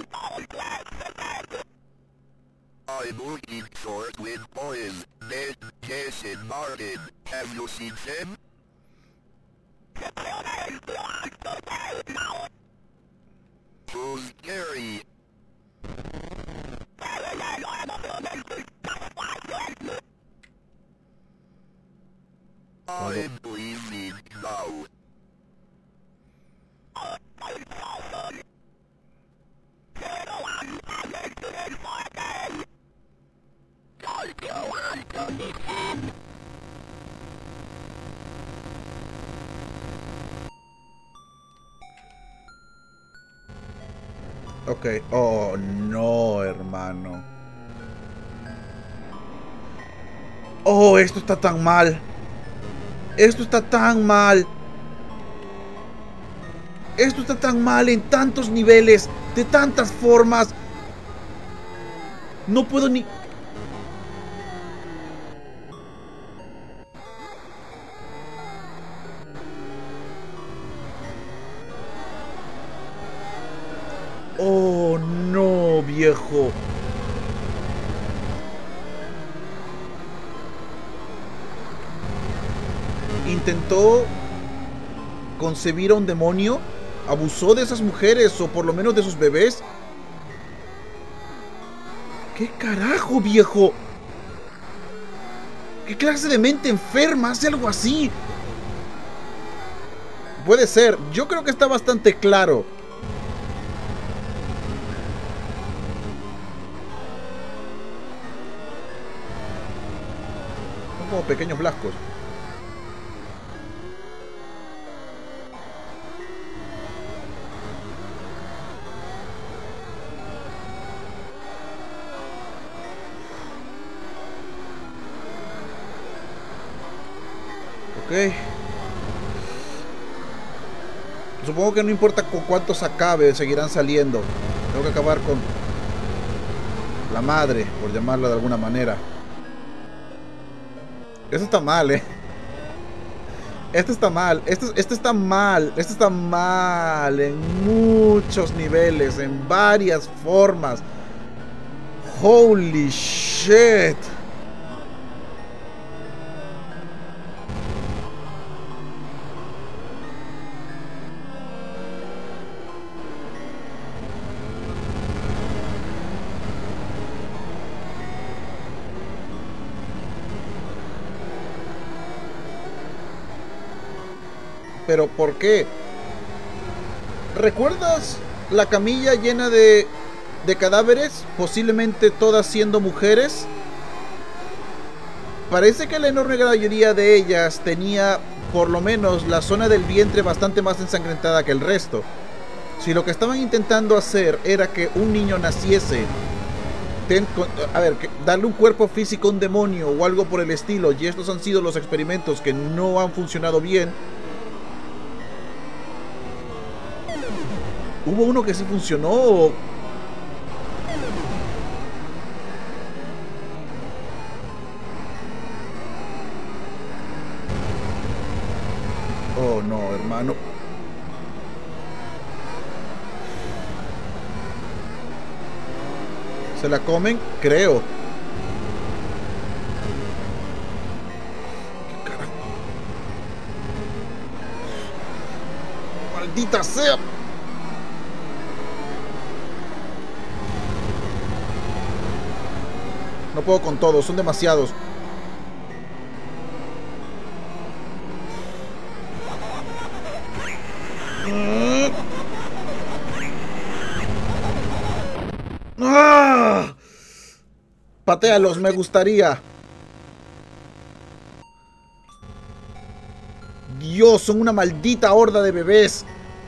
I'm working short with boys, Ned, Jess, and Martin. Have you seen them? So scary. I'm leaving now. Ok. Oh, no, hermano. Oh, esto está tan mal. Esto está tan mal. Esto está tan mal en tantos niveles, de tantas formas. No puedo ni... Oh, no, viejo. Intentó concebir a un demonio. Abusó de esas mujeres, o por lo menos de sus bebés. ¿Qué carajo, viejo? ¿Qué clase de mente enferma hace algo así? Puede ser. Yo creo que está bastante claro. Son como pequeños blascos. Ok. Supongo que no importa con cuántos acabe, seguirán saliendo. Tengo que acabar con la madre, por llamarla de alguna manera. Eso está mal, eh. Esto está mal. Esto, esto está mal. Esto está mal en muchos niveles, en varias formas. Holy shit. ¿Pero por qué? ¿Recuerdas la camilla llena de, de cadáveres? Posiblemente todas siendo mujeres. Parece que la enorme mayoría de ellas tenía por lo menos la zona del vientre bastante más ensangrentada que el resto. Si lo que estaban intentando hacer era que un niño naciese, ten, a ver, que darle un cuerpo físico a un demonio o algo por el estilo, y estos han sido los experimentos que no han funcionado bien. ¿Hubo uno que sí funcionó? O... Oh no, hermano. ¿Se la comen? Creo. ¿Qué carajo? ¡Maldita sea! No puedo con todos, son demasiados. ¡Ah! Patéalos, me gustaría. Dios, son una maldita horda de bebés.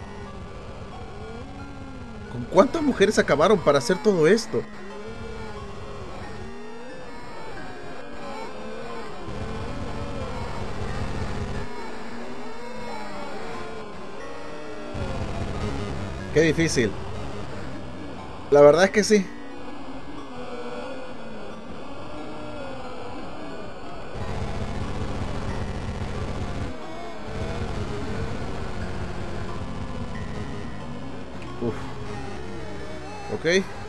¿Con cuántas mujeres acabaron para hacer todo esto? Qué difícil. La verdad es que sí. Uf. Ok.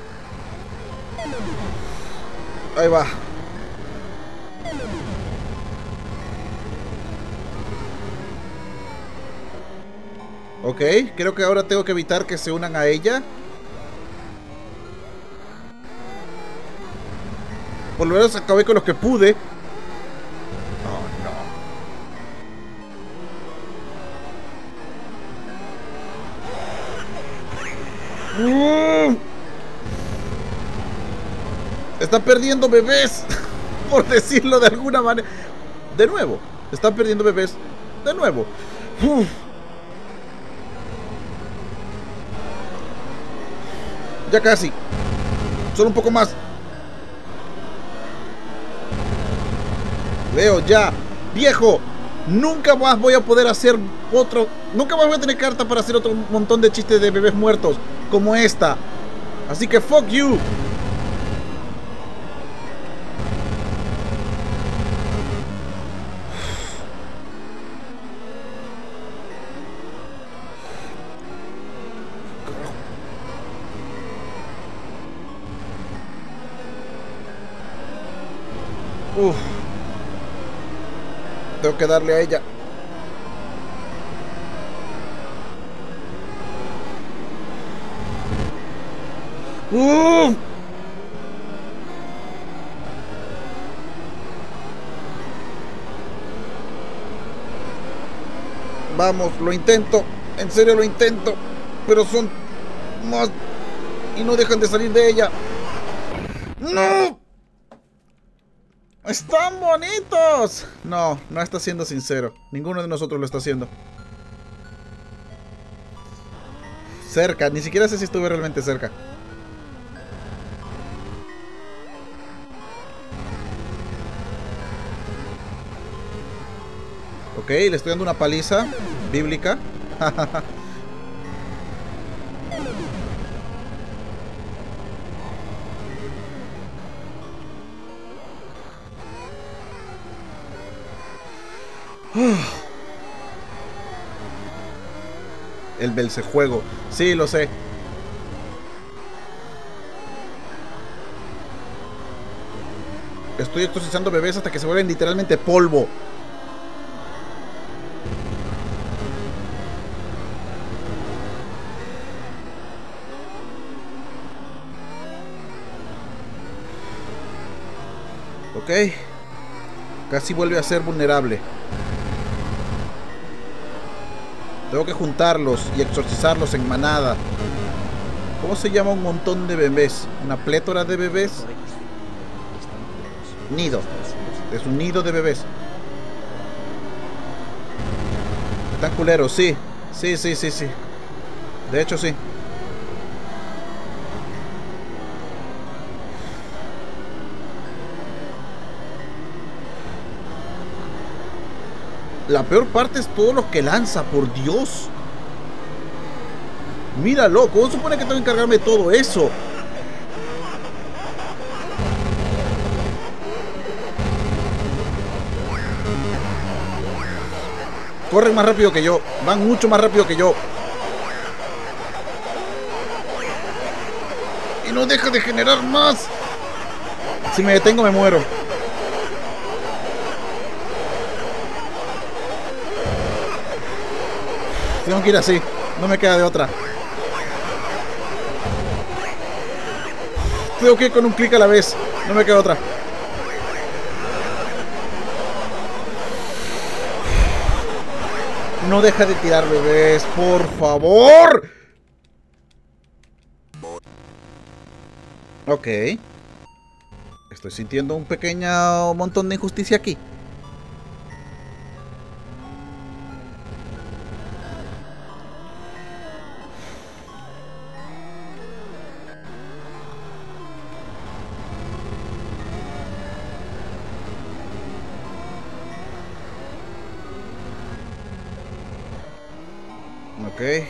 Ahí va. Ok, creo que ahora tengo que evitar que se unan a ella. Por lo menos acabé con los que pude. Oh, no. Mm. Están perdiendo bebés. Por decirlo de alguna manera. De nuevo. Están perdiendo bebés. De nuevo. Uf. Ya casi. Solo un poco más. Leo, ya. Viejo. Nunca más voy a poder hacer otro. Nunca más voy a tener carta para hacer otro montón de chistes de bebés muertos como esta. Así que fuck you. Uf. Tengo que darle a ella. Uf. Vamos, lo intento. En serio lo intento. Pero son más. Y no dejan de salir de ella. ¡No! ¡Están bonitos! No, no está siendo sincero. Ninguno de nosotros lo está haciendo. Cerca, ni siquiera sé si estuve realmente cerca. Ok, le estoy dando una paliza bíblica. El Belcejuego. Sí, lo sé. Estoy exorcizando bebés hasta que se vuelven literalmente polvo. Ok. Casi vuelve a ser vulnerable. Tengo que juntarlos y exorcizarlos en manada. ¿Cómo se llama un montón de bebés? ¿Una plétora de bebés? Nido. Es un nido de bebés. Están culeros, sí. Sí, sí, sí, sí. De hecho, sí. La peor parte es todo lo que lanza, por Dios. Míralo, ¿cómo se supone que tengo que encargarme de todo eso? Corren más rápido que yo. Van mucho más rápido que yo. Y no deja de generar más. Si me detengo me muero. Tengo que ir así. No me queda de otra. Tengo que ir con un clic a la vez. No me queda otra. No deja de tirar bebés, por favor. Ok. Estoy sintiendo un pequeño montón de injusticia aquí. Ok.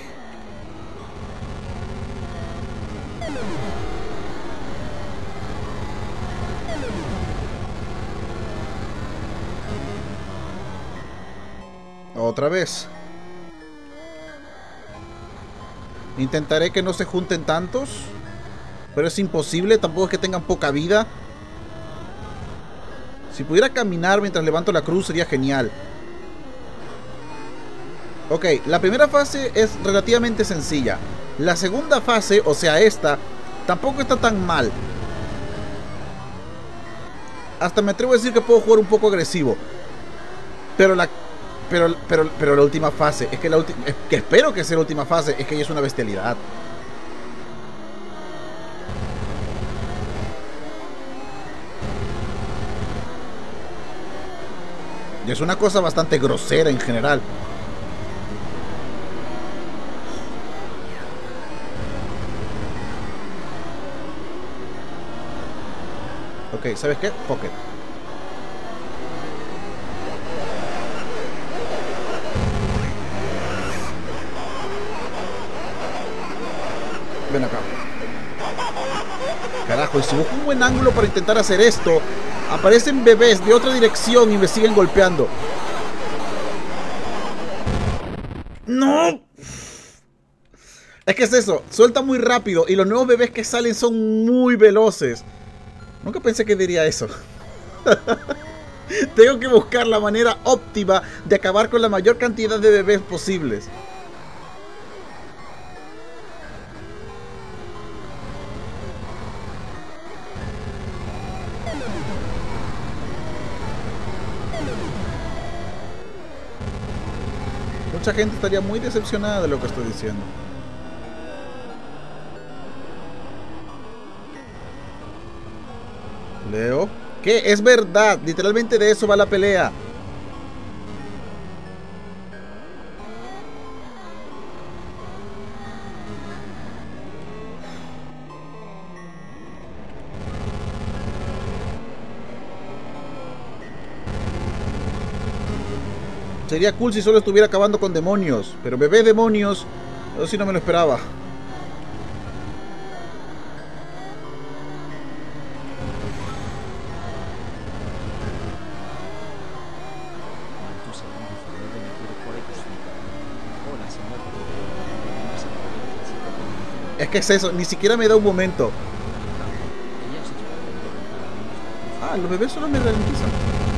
Otra vez. Intentaré que no se junten tantos, pero es imposible. Tampoco es que tengan poca vida. Si pudiera caminar mientras levanto la cruz sería genial. Ok, la primera fase es relativamente sencilla. La segunda fase, o sea esta, tampoco está tan mal. Hasta me atrevo a decir que puedo jugar un poco agresivo. Pero la pero, pero, pero la última fase, es que la última, es que espero que sea la última fase, es que ella es una bestialidad. Y es una cosa bastante grosera en general. Ok, ¿sabes qué? Fuck it. Ven acá. Carajo, y si busco un buen ángulo para intentar hacer esto, aparecen bebés de otra dirección y me siguen golpeando. ¡No! Es que es eso, suelta muy rápido y los nuevos bebés que salen son muy veloces. Nunca pensé que diría eso. Tengo que buscar la manera óptima de acabar con la mayor cantidad de bebés posibles. Mucha gente estaría muy decepcionada de lo que estoy diciendo. Leo, ¿qué? Es verdad, literalmente de eso va la pelea. Sería cool si solo estuviera acabando con demonios, pero bebé demonios, eso sí no me lo esperaba. Es que es eso, ni siquiera me da un momento. Ah, los bebés solo me ralentizan.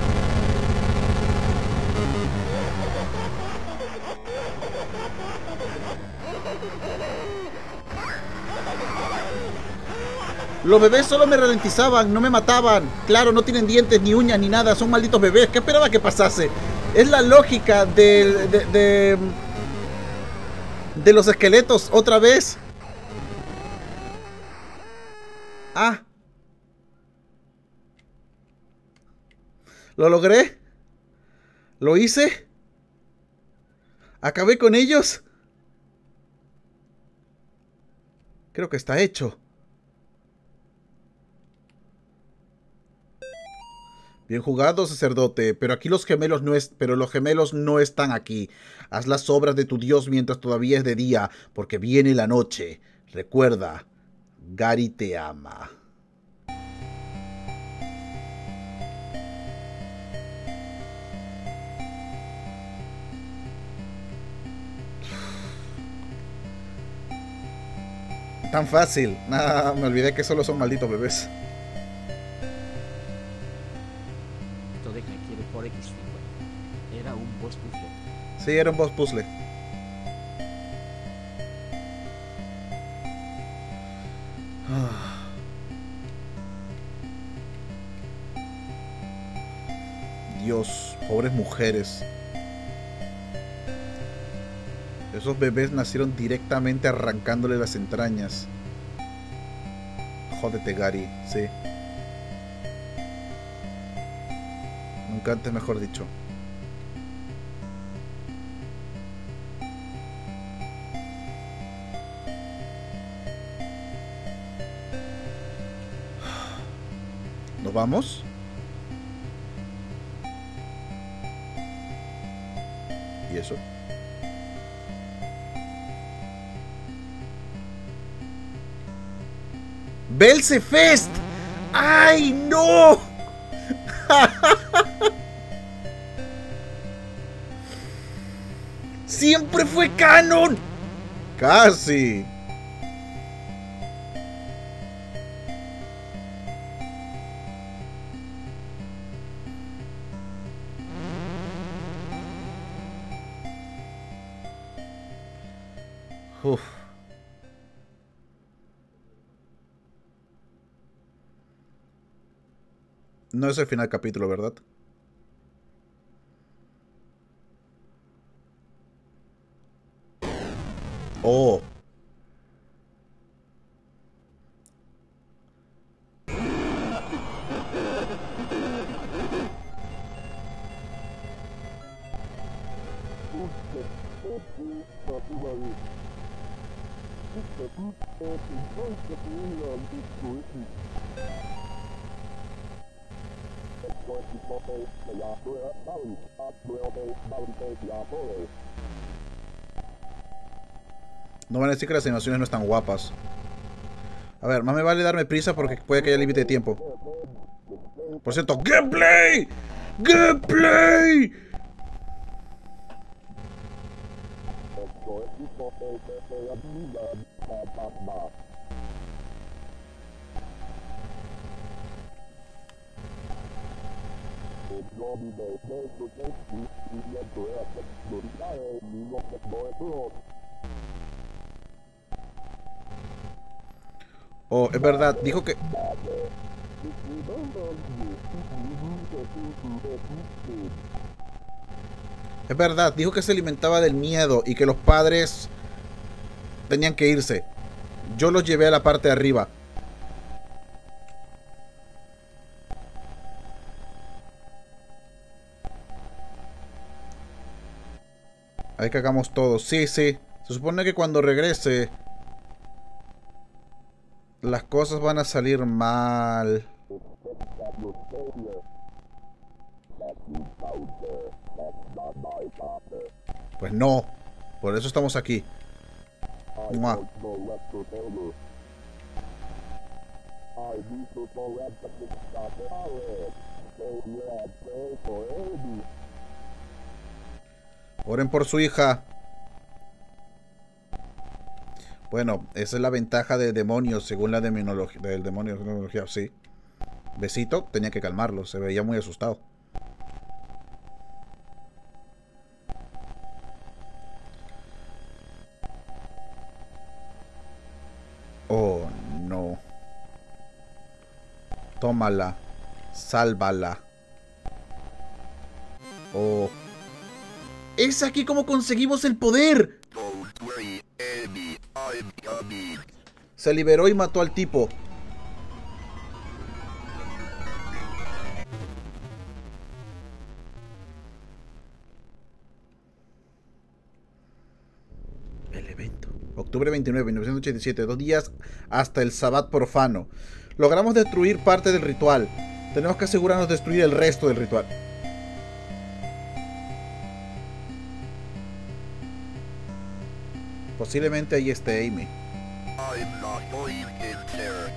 Los bebés solo me ralentizaban, no me mataban. Claro, no tienen dientes, ni uñas, ni nada. Son malditos bebés. ¿Qué esperaba que pasase? Es la lógica de... de, de De los esqueletos, otra vez. Ah. ¿Lo logré? ¿Lo hice? ¿Acabé con ellos? Creo que está hecho. Bien jugado, sacerdote, pero aquí los gemelos no es, pero los gemelos no están aquí. Haz las obras de tu Dios mientras todavía es de día, porque viene la noche. Recuerda, Gary te ama. Tan fácil. Ah, me olvidé que solo son malditos bebés. Todek me quiere por X cincuenta. Era un boss puzzle. Sí, era un boss puzzle. Ah. Dios, pobres mujeres. Esos bebés nacieron directamente arrancándole las entrañas. Jódete, Gary, sí. Nunca antes mejor dicho. ¿Nos vamos? ¿Y eso? ¡Belzefest! ¡Ay, no! ¡Siempre fue canon! ¡Casi! Uf. No es el final del capítulo, ¿verdad? Oh. No van a decir que las animaciones no están guapas. A ver, más me vale darme prisa porque puede que haya límite de tiempo. Por cierto, ¡gameplay! ¡Gameplay! Oh, es verdad, dijo que... Es verdad, dijo que se alimentaba del miedo y que los padres tenían que irse. Yo los llevé a la parte de arriba. Ahí cagamos todo. Sí, sí. Se supone que cuando regrese las cosas van a salir mal. Pues no. Por eso estamos aquí. ¡Mua! Oren por su hija. Bueno, esa es la ventaja del demonio, según la demonología, del demonio, demonología, sí. Besito tenía que calmarlo, se veía muy asustado. Oh, no. Tómala. Sálvala. Oh. Es aquí como conseguimos el poder. Don't worry, I'm coming. Se liberó y mató al tipo. El evento. Octubre veintinueve, mil novecientos ochenta y siete. Dos días hasta el Sabbat profano. Logramos destruir parte del ritual. Tenemos que asegurarnos de destruir el resto del ritual. Posiblemente ahí esté Amy. I'm not going in there.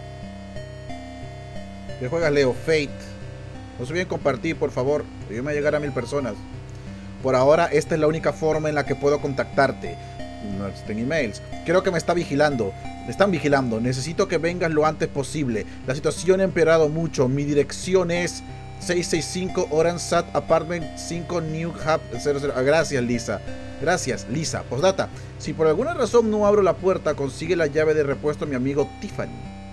¿Qué juegas, Leo? Fate. No se olviden compartir, por favor. Ayúdame a llegar a mil personas. Por ahora, esta es la única forma en la que puedo contactarte. No existen emails. Creo que me está vigilando. Me están vigilando. Necesito que vengas lo antes posible. La situación ha empeorado mucho. Mi dirección es seiscientos sesenta y cinco Orange Sat Apartment cinco New Hub cero cero. Ah, gracias, Lisa. Gracias, Lisa. Postdata. Si por alguna razón no abro la puerta, consigue la llave de repuesto a mi amigo Tiffany.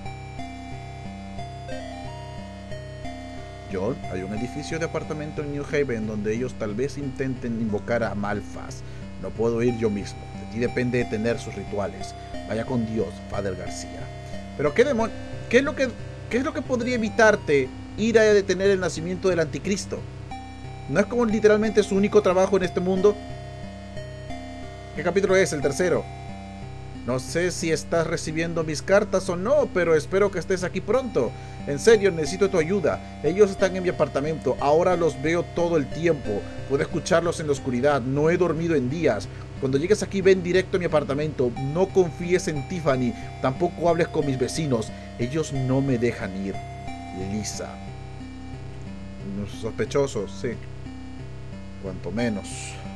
John, hay un edificio de apartamento en New Haven donde ellos tal vez intenten invocar a Malphas. No puedo ir yo mismo. De ti depende detener sus rituales. Vaya con Dios, Father García. Pero qué demonios, ¿qué es lo que qué es lo que podría evitarte ir a detener el nacimiento del anticristo? ¿No es como literalmente su único trabajo en este mundo? ¿Qué capítulo es? El tercero. No sé si estás recibiendo mis cartas o no, pero espero que estés aquí pronto. En serio, necesito tu ayuda. Ellos están en mi apartamento. Ahora los veo todo el tiempo. Puedo escucharlos en la oscuridad. No he dormido en días. Cuando llegues aquí, ven directo a mi apartamento. No confíes en Tiffany. Tampoco hables con mis vecinos. Ellos no me dejan ir. Lisa. Sospechosos, sí. Cuanto menos.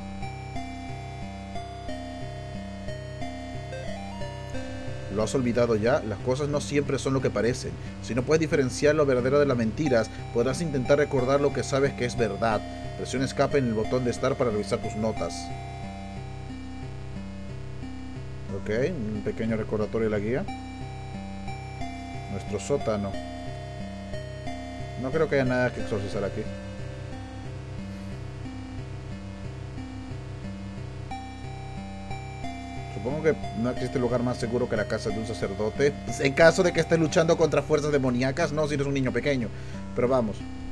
¿Lo has olvidado ya? Las cosas no siempre son lo que parecen. Si no puedes diferenciar lo verdadero de las mentiras, podrás intentar recordar lo que sabes que es verdad. Presiona escape en el botón de Start para revisar tus notas. Ok, un pequeño recordatorio de la guía. Nuestro sótano. No creo que haya nada que exorcizar aquí. Supongo que no existe lugar más seguro que la casa de un sacerdote. En caso de que estés luchando contra fuerzas demoníacas. No, si eres un niño pequeño. Pero vamos.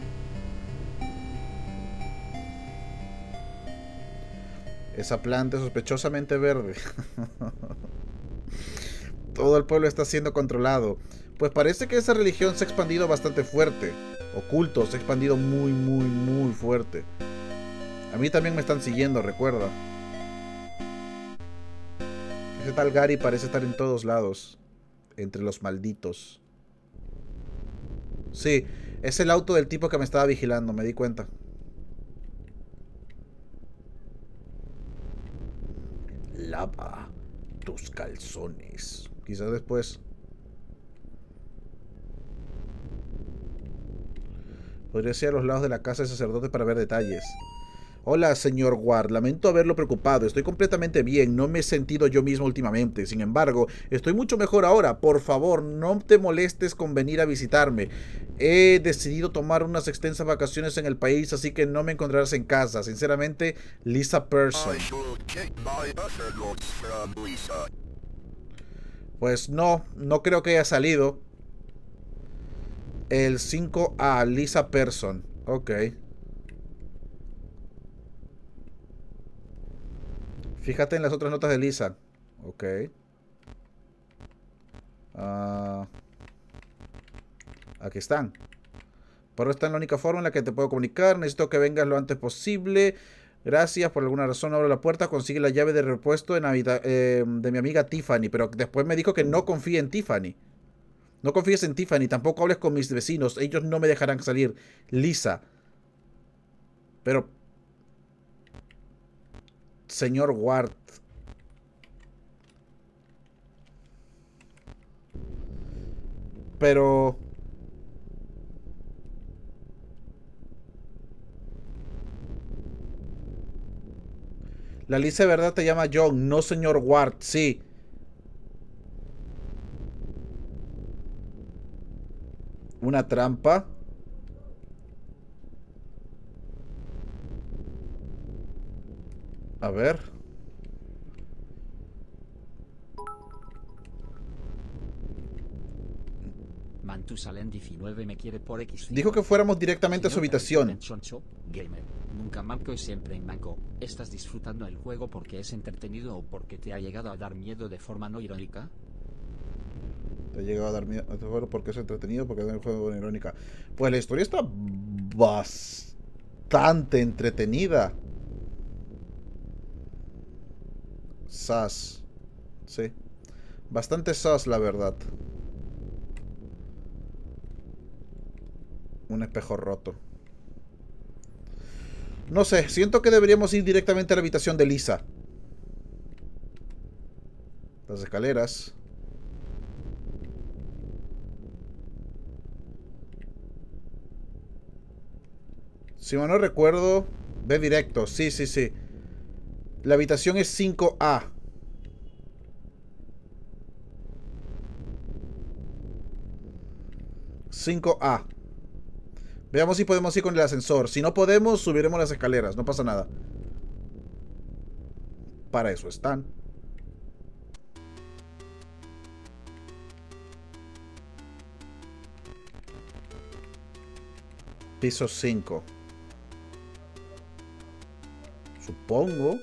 Esa planta es sospechosamente verde. Todo el pueblo está siendo controlado. Pues parece que esa religión se ha expandido bastante fuerte. Oculto, se ha expandido muy, muy, muy fuerte. A mí también me están siguiendo, recuerda. Ese tal Gary parece estar en todos lados. Entre los malditos. Sí, es el auto del tipo que me estaba vigilando, me di cuenta. Lava tus calzones. Quizás después. Podría ir a los lados de la casa del sacerdote para ver detalles. Hola, señor Ward. Lamento haberlo preocupado. Estoy completamente bien. No me he sentido yo mismo últimamente. Sin embargo, estoy mucho mejor ahora. Por favor, no te molestes con venir a visitarme. He decidido tomar unas extensas vacaciones en el país, así que no me encontrarás en casa. Sinceramente, Lisa Person. Pues no, no creo que haya salido. El cinco A, Lisa Person. Ok. Fíjate en las otras notas de Lisa. Ok. Uh, aquí están. Pero esta es la única forma en la que te puedo comunicar. Necesito que vengas lo antes posible. Gracias. Por alguna razón abro la puerta. Consigue la llave de repuesto en eh, de mi amiga Tiffany. Pero después me dijo que no confíe en Tiffany. No confíes en Tiffany. Tampoco hables con mis vecinos. Ellos no me dejarán salir. Lisa. Pero... Señor Ward. Pero... La Lisa de verdad te llama John, no señor Ward, sí. Una trampa. A ver. Matusalén diecinueve me quiere por X. Dijo que fuéramos directamente a su habitación. Choncho, gamer. Nunca manco y siempre en manco. ¿Estás disfrutando el juego porque es entretenido o porque te ha llegado a dar miedo de forma no irónica? Te ha llegado a dar miedo este juego porque es entretenido, porque es un juego de irónica. Pues la historia está bastante entretenida. Sas. Sí. Bastante sas, la verdad. Un espejo roto. No sé, siento que deberíamos ir directamente a la habitación de Lisa. Las escaleras. Si mal no recuerdo, ve directo. Sí, sí, sí. La habitación es cinco A. cinco A. Veamos si podemos ir con el ascensor. Si no podemos, subiremos las escaleras. No pasa nada. Para eso están. Piso cinco. Supongo.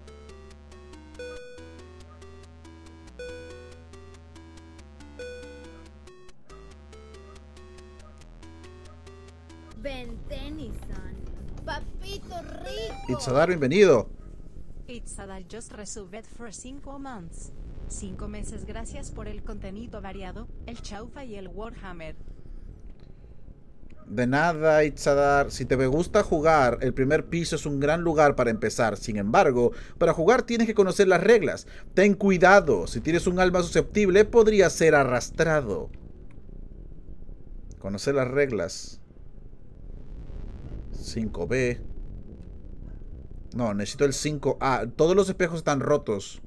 Ventenisan. Papito rico. Itzadar, bienvenido. Itzadar just resubbed for cinco months. Cinco meses gracias por el contenido variado, el chaufa y el Warhammer. De nada, Itzadar. Si te gusta jugar, el primer piso es un gran lugar para empezar. Sin embargo, para jugar tienes que conocer las reglas. Ten cuidado. Si tienes un alma susceptible, podría ser arrastrado. Conocer las reglas. cinco B. No, necesito el cinco A. Todos los espejos están rotos.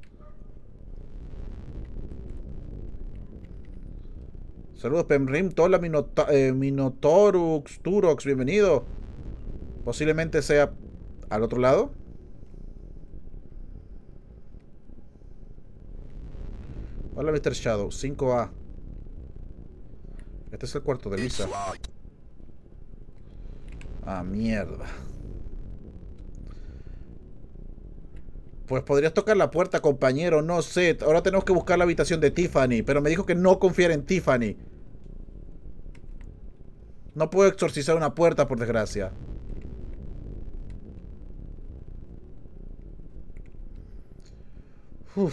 Saludos, Pemrim, Tola, Minota, eh, Minotaurux, Turox, bienvenido. Posiblemente sea al otro lado. Hola, mister Shadow, cinco A. Este es el cuarto de Lisa. Ah, mierda. Pues podrías tocar la puerta, compañero. No sé. Ahora tenemos que buscar la habitación de Tiffany. Pero me dijo que no confiara en Tiffany. No puedo exorcizar una puerta, por desgracia. Uf.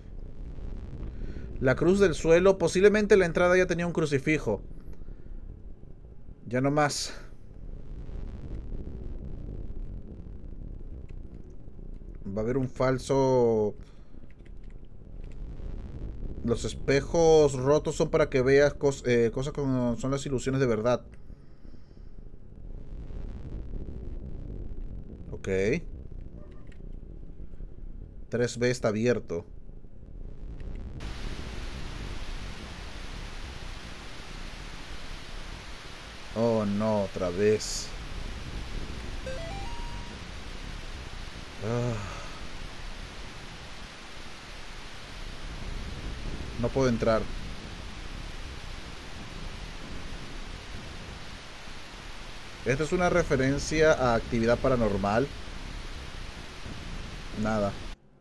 La cruz del suelo. Posiblemente la entrada ya tenía un crucifijo. Ya no más. Va a haber un falso... Los espejos rotos son para que veas cos eh, cosas como son las ilusiones de verdad. Ok. tres B está abierto. Oh no, otra vez. Ah. No puedo entrar. Esto es una referencia a actividad paranormal. Nada.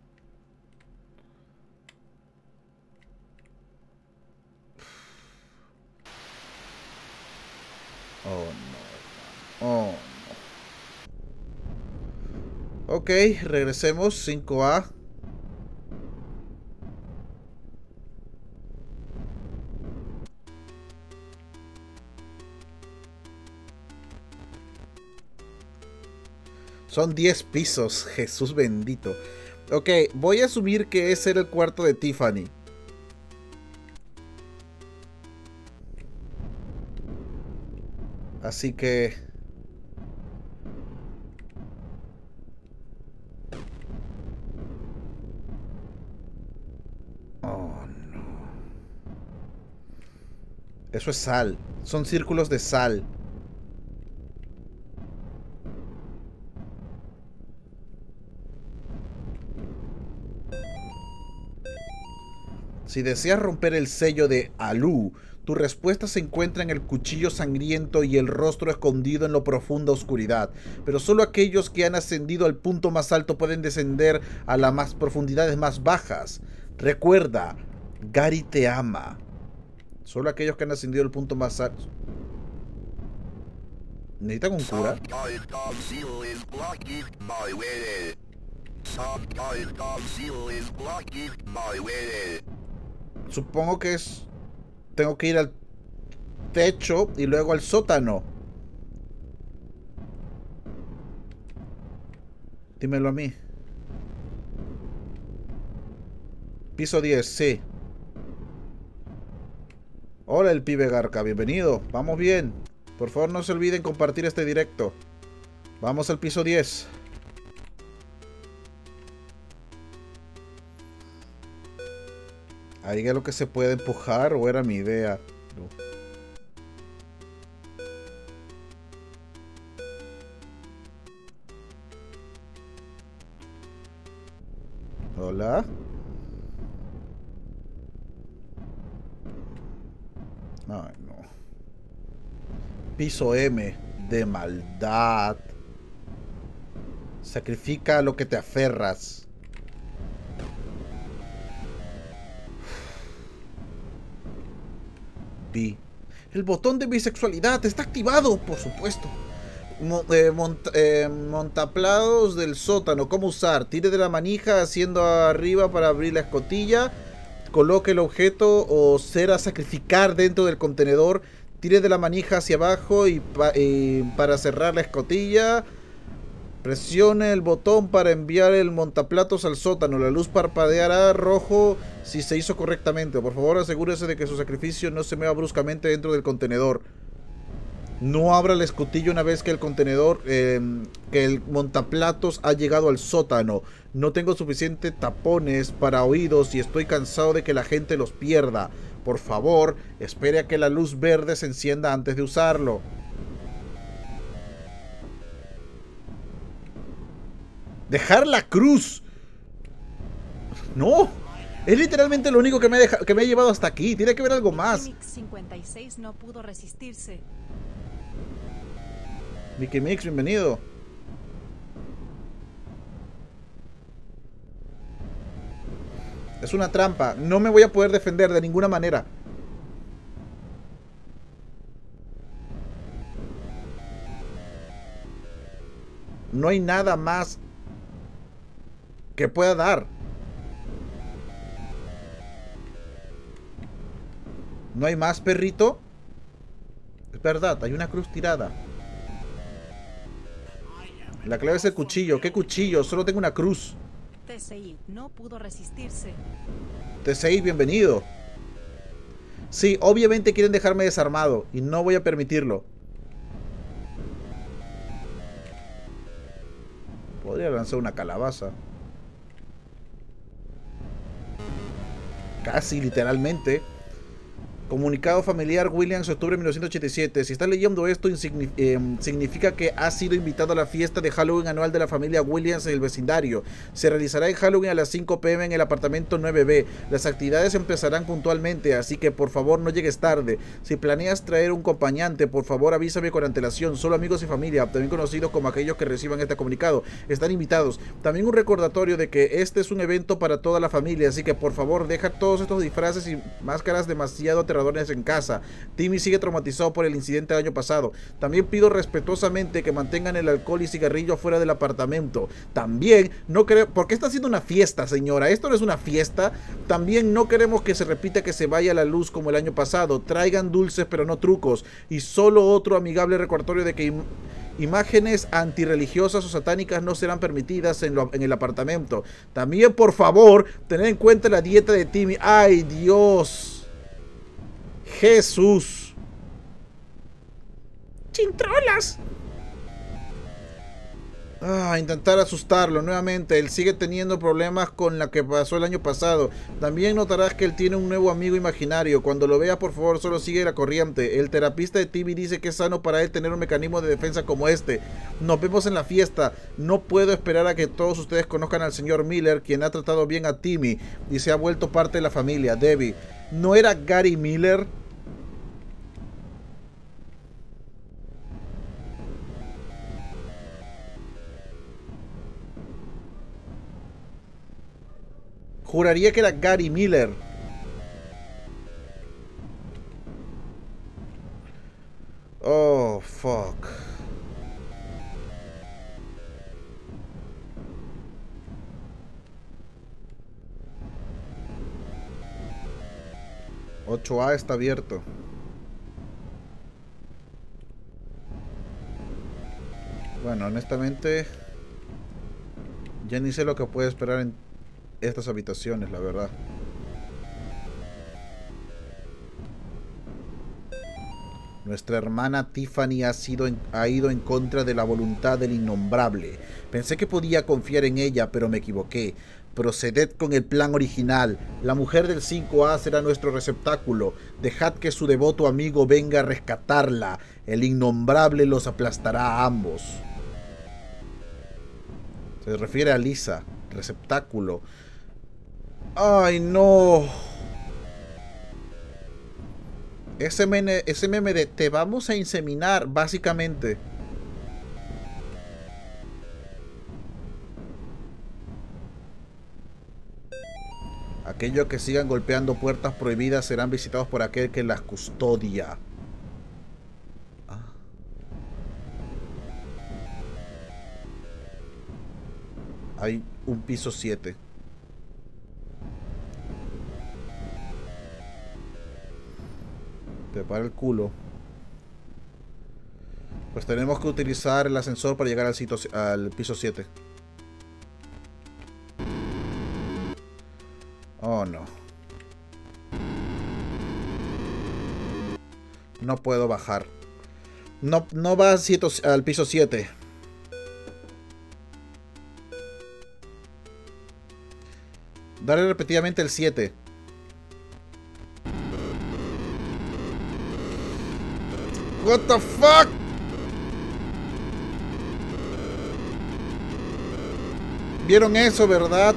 Oh no. Oh no. Ok, regresemos. cinco A. Son diez pisos, Jesús bendito. Ok, voy a asumir que ese era el cuarto de Tiffany. Así que... Oh, no. Eso es sal. Son círculos de sal. Si deseas romper el sello de Alu, Tu respuesta se encuentra en el cuchillo sangriento y el rostro escondido en la profunda oscuridad. Pero solo aquellos que han ascendido al punto más alto pueden descender a las más profundidades más bajas. Recuerda, Gary te ama. Solo aquellos que han ascendido al punto más alto. ¿Necesitan un cura? Supongo que es... Tengo que ir al techo y luego al sótano. Dímelo a mí. Piso diez, sí. Hola, el pibe Garca, bienvenido. Vamos bien. Por favor, no se olviden compartir este directo. Vamos al piso diez. ¿Hay algo que se puede empujar o era mi idea? No. Hola. Ay, no. Piso M de maldad. Sacrifica a lo que te aferras. B. El botón de bisexualidad está activado, por supuesto. Mo eh, mont eh, montaplados del sótano. ¿Cómo usar? Tire de la manija haciendo arriba para abrir la escotilla. Coloque el objeto o cera a sacrificar dentro del contenedor. Tire de la manija hacia abajo y, pa y para cerrar la escotilla. Presione el botón para enviar el montaplatos al sótano. La luz parpadeará rojo si se hizo correctamente. Por favor, asegúrese de que su sacrificio no se mueva bruscamente dentro del contenedor. No abra la escotilla una vez que el contenedor, eh, que el montaplatos ha llegado al sótano. No tengo suficientes tapones para oídos y estoy cansado de que la gente los pierda. Por favor, espere a que la luz verde se encienda antes de usarlo. Dejar la cruz. No. Es literalmente lo único que me, deja, que me ha llevado hasta aquí. Tiene que haber algo más. Mix cincuenta y seis no pudo resistirse. Mickey Mix, bienvenido. Es una trampa. No me voy a poder defender de ninguna manera. No hay nada más que pueda dar. ¿No hay más, perrito? Es verdad, hay una cruz tirada. La clave es el cuchillo. ¿Qué cuchillo? Solo tengo una cruz. T C I no pudo resistirse. T C I, bienvenido. Sí, obviamente quieren dejarme desarmado y no voy a permitirlo. Podría lanzar una calabaza. Casi, literalmente. Comunicado familiar Williams, octubre de mil novecientos ochenta y siete. Si estás leyendo esto, eh, significa que has sido invitado a la fiesta de Halloween anual de la familia Williams en el vecindario. Se realizará en Halloween a las cinco p m en el apartamento nueve B. Las actividades empezarán puntualmente, así que por favor no llegues tarde. Si planeas traer un acompañante, por favor avísame con antelación. Solo amigos y familia, también conocidos como aquellos que reciban este comunicado, están invitados. También un recordatorio de que este es un evento para toda la familia, así que por favor deja todos estos disfraces y máscaras demasiado aterradores en casa. Timmy sigue traumatizado por el incidente del año pasado. También pido respetuosamente que mantengan el alcohol y cigarrillo fuera del apartamento. También no queremos... ¿Por qué está haciendo una fiesta, señora? Esto no es una fiesta. También no queremos que se repita que se vaya la luz como el año pasado. Traigan dulces pero no trucos. Y solo otro amigable recordatorio de que im imágenes antirreligiosas o satánicas no serán permitidas en, lo, en el apartamento. También, por favor, tened en cuenta la dieta de Timmy. ¡Ay, Dios! Jesús. Chintrolas. Ah, intentar asustarlo nuevamente. Él sigue teniendo problemas con la que pasó el año pasado. También notarás que él tiene un nuevo amigo imaginario. Cuando lo veas, por favor, solo sigue la corriente. El terapista de Timmy dice que es sano para él tener un mecanismo de defensa como este. Nos vemos en la fiesta. No puedo esperar a que todos ustedes conozcan al señor Miller, quien ha tratado bien a Timmy y se ha vuelto parte de la familia. Debbie. ¿No era Gary Miller? Juraría que era Gary Miller. Oh, fuck. ocho A está abierto. Bueno, honestamente, ya ni sé lo que puede esperar en estas habitaciones, la verdad. Nuestra hermana Tiffany ha, sido en, ha ido en contra de la voluntad del innombrable. Pensé que podía confiar en ella, pero me equivoqué. Proceded con el plan original. La mujer del cinco A será nuestro receptáculo. Dejad que su devoto amigo venga a rescatarla. El innombrable los aplastará a ambos. Se refiere a Lisa. Receptáculo. ¡Ay, no! Ese meme, ese meme de te vamos a inseminar, básicamente. Aquellos que sigan golpeando puertas prohibidas serán visitados por aquel que las custodia. Ah. Hay un piso siete. Te para el culo. Pues tenemos que utilizar el ascensor para llegar al, sitio, al piso siete. Oh, no. No puedo bajar. No, no va al, sitio, al piso siete. Dale repetidamente el siete. What the fuck? ¿Vieron eso, verdad?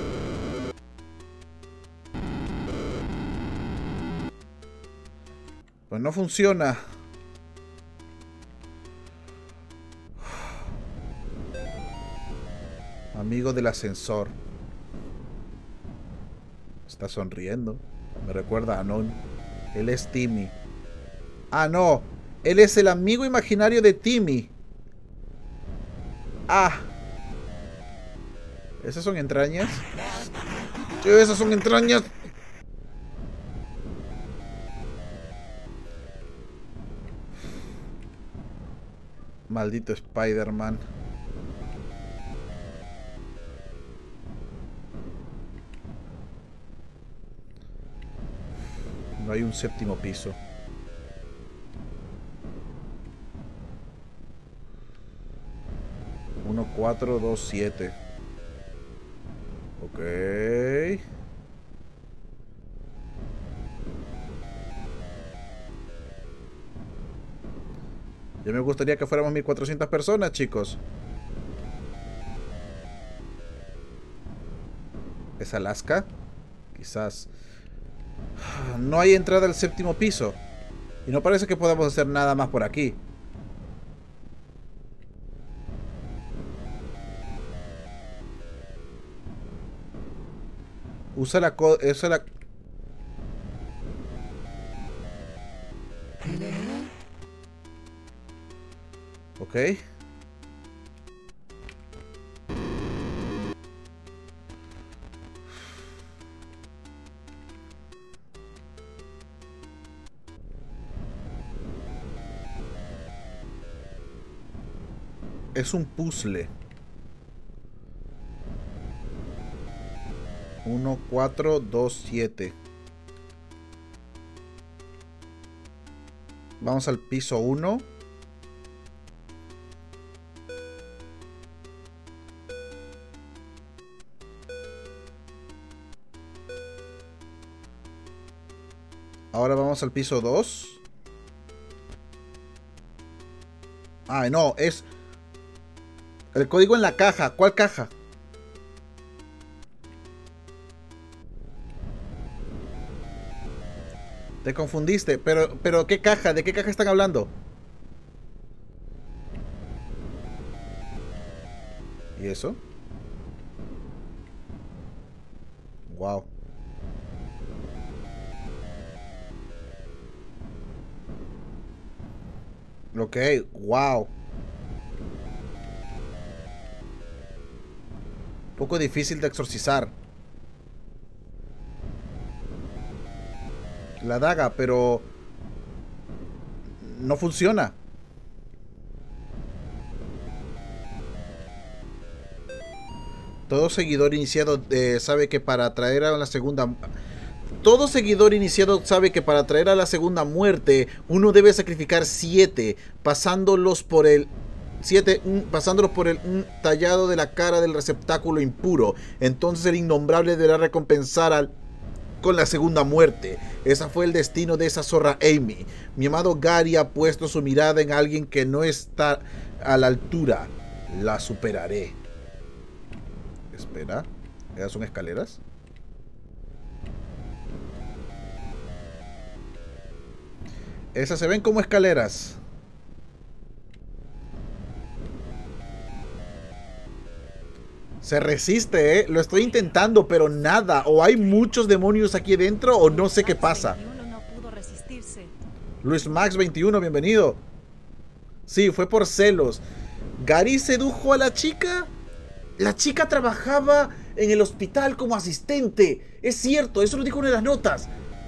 Pues no funciona. Amigo del ascensor. Está sonriendo. Me recuerda a Non. Él es Timmy. Ah, no. Él es el amigo imaginario de Timmy. Ah. ¿Esas son entrañas? Sí, esas son entrañas. Maldito Spider-Man. No hay un séptimo piso. uno, cuatro, dos, siete. Ok. Ya me gustaría que fuéramos mil cuatrocientas personas, chicos. ¿Es Alaska? Quizás. No hay entrada al séptimo piso. Y no parece que podamos hacer nada más por aquí. Usa la... Usa la... Ok. Es un puzzle. uno, cuatro, dos, siete. Vamos al piso uno. Ahora vamos al piso dos. Ah, no, es el código en la caja. ¿Cuál caja? Te confundiste, pero, pero ¿qué caja? ¿De qué caja están hablando? ¿Y eso? Wow. Ok, wow. Un poco difícil de exorcizar la daga, pero no funciona. Todo seguidor iniciado eh, sabe que para atraer a la segunda... Todo seguidor iniciado sabe que para atraer a la segunda muerte, uno debe sacrificar siete, pasándolos por el... Siete, un, pasándolos por el un, tallado de la cara del receptáculo impuro. Entonces el innombrable deberá recompensar al... con la segunda muerte. Ese fue el destino de esa zorra Amy. Mi amado Gary ha puesto su mirada en alguien que no está a la altura. La superaré. Espera, ¿esas son escaleras? Esas se ven como escaleras. Se resiste, ¿eh? Lo estoy intentando, pero nada. O hay muchos demonios aquí dentro o no sé qué pasa. No pudo resistirse. Luis Max veintiuno, bienvenido. Sí, fue por celos. ¿Gary sedujo a la chica? La chica trabajaba en el hospital como asistente. Es cierto, eso lo dijo en una de las notas.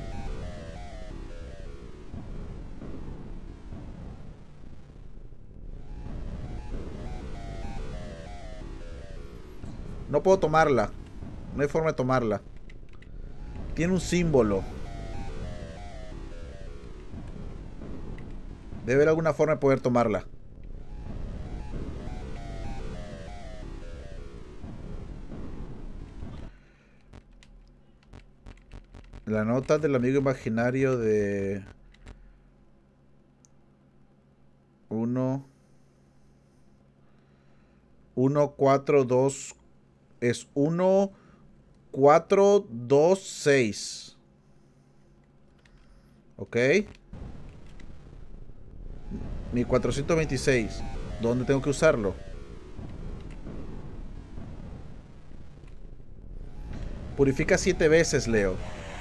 No puedo tomarla. No hay forma de tomarla. Tiene un símbolo. Debe haber alguna forma de poder tomarla. La nota del amigo imaginario de... Uno... Uno, cuatro, dos... Es uno, cuatro, dos, seis. Ok. Mi cuatrocientos veintiséis. ¿Dónde tengo que usarlo? Purifica siete veces, Leo.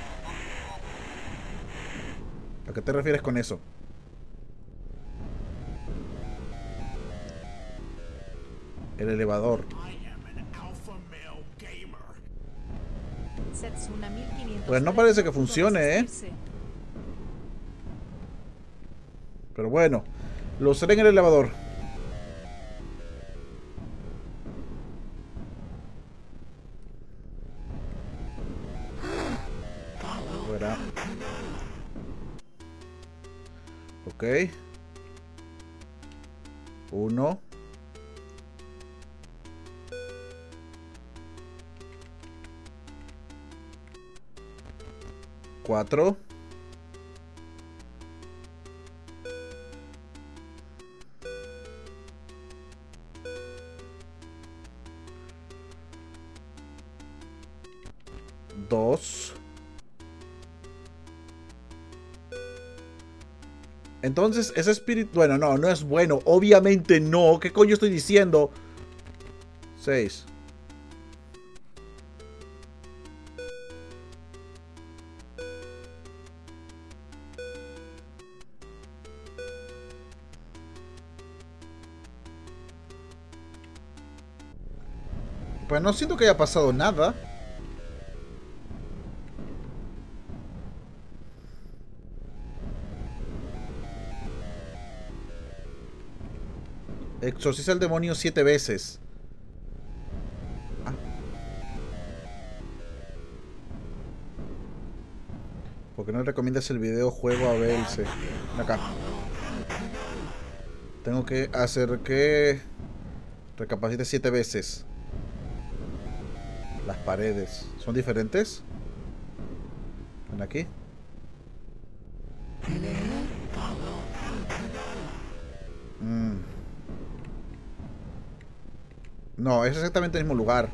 ¿A qué te refieres con eso? El elevador. Pues no parece que funcione, ¿eh? Pero bueno, lo usaré en el elevador. Fuera. Ok. Uno. Cuatro. Dos. Entonces, ese espíritu... Bueno, no, no es bueno. Obviamente no. ¿Qué coño estoy diciendo? Seis. Pues no siento que haya pasado nada. Exorciza al demonio siete veces. Ah. ¿Por qué no recomiendas el videojuego a Belce? Acá. Tengo que hacer que recapacite siete veces. Las paredes. ¿Son diferentes? Ven aquí. Mm. No, es exactamente el mismo lugar.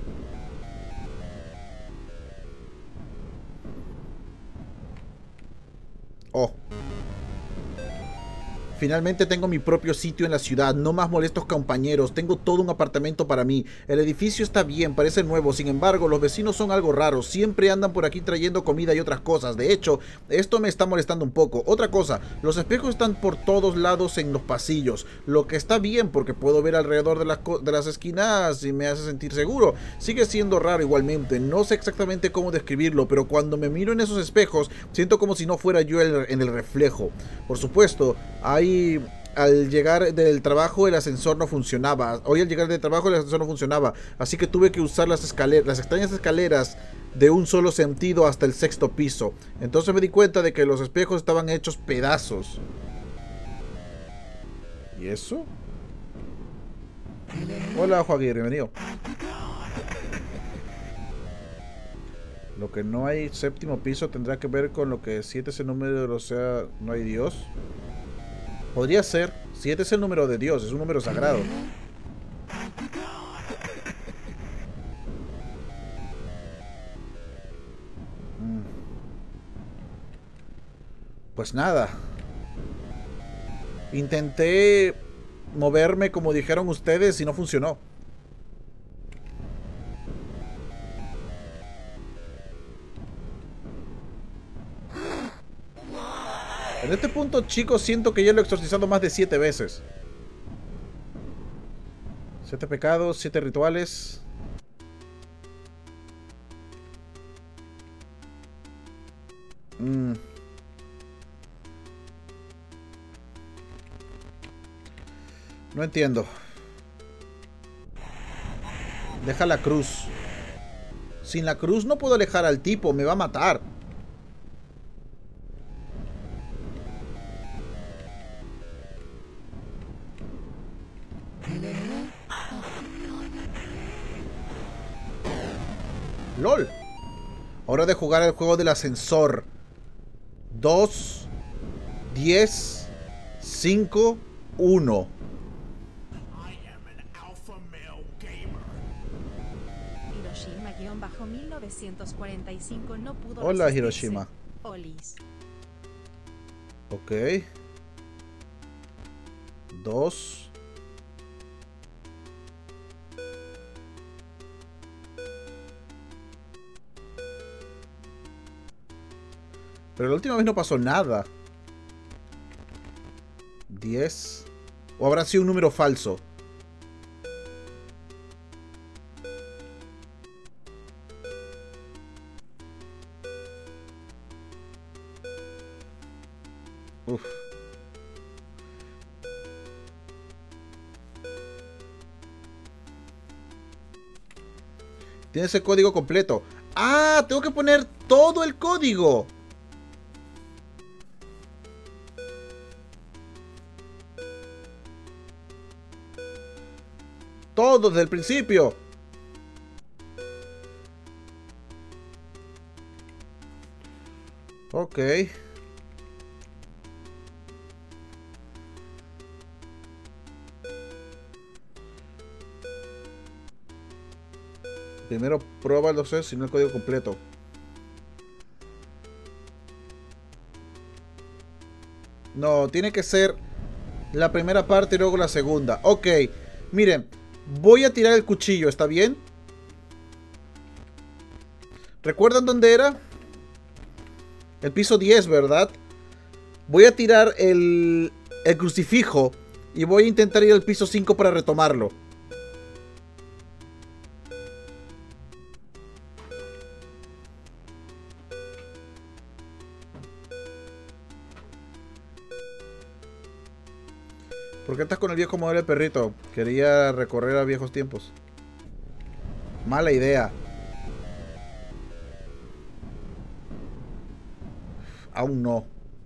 Oh. Finalmente tengo mi propio sitio en la ciudad, no más molestos compañeros, tengo todo un apartamento para mí. El edificio está bien, parece nuevo, sin embargo, los vecinos son algo raros, siempre andan por aquí trayendo comida y otras cosas. De hecho, esto me está molestando un poco. Otra cosa, los espejos están por todos lados en los pasillos, lo que está bien porque puedo ver alrededor de las, de las esquinas y me hace sentir seguro. Sigue siendo raro igualmente, no sé exactamente cómo describirlo, pero cuando me miro en esos espejos, siento como si no fuera yo el, en el reflejo. Por supuesto, hay al llegar del trabajo el ascensor no funcionaba. Hoy al llegar del trabajo el ascensor no funcionaba, así que tuve que usar las escaleras, las extrañas escaleras de un solo sentido hasta el sexto piso. Entonces me di cuenta de que los espejos estaban hechos pedazos. ¿Y eso? Hola, Joaquín, bienvenido. Lo que no hay séptimo piso tendrá que ver con lo que siete es el número, o sea, no hay Dios. Podría ser. siete es el número de Dios, es un número sagrado. Mm. Pues nada. Intenté moverme como dijeron ustedes y no funcionó. En este punto, chicos, siento que ya lo he exorcizado más de siete veces. Siete pecados, siete rituales. Mm. No entiendo. Deja la cruz. Sin la cruz no puedo alejar al tipo, me va a matar. LOL. Hora de jugar el juego del ascensor. dos, diez, cinco, uno. Hiroshima-mil novecientos cuarenta y cinco no pudo Hola, resistirse. Hiroshima. Olis. Ok. dos. Pero la última vez no pasó nada. diez. ¿O habrá sido un número falso? Uf. Tienes el código completo. ¡Ah! Tengo que poner todo el código. Todo desde el principio. Ok. Primero prueba los C, sino el código completo. No, tiene que ser la primera parte y luego la segunda. Ok, miren. Voy a tirar el cuchillo, ¿está bien? ¿Recuerdan dónde era? El piso diez, ¿verdad? Voy a tirar el, el crucifijo y voy a intentar ir al piso cinco para retomarlo. ¿Por qué estás con el viejo modelo de perrito? Quería recorrer a viejos tiempos. Mala idea. Aún no.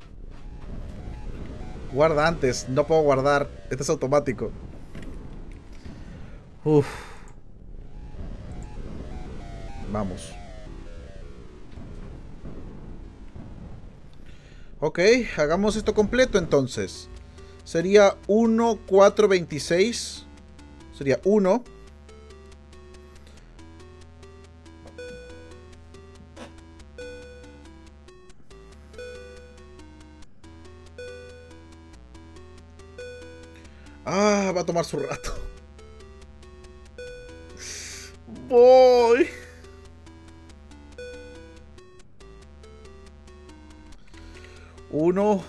Guarda antes. No puedo guardar. Este es automático. Uf. Vamos. Ok, hagamos esto completo entonces. Sería uno, cuatro, veintiséis. Sería uno. Ah, va a tomar su rato. Voy. Uno.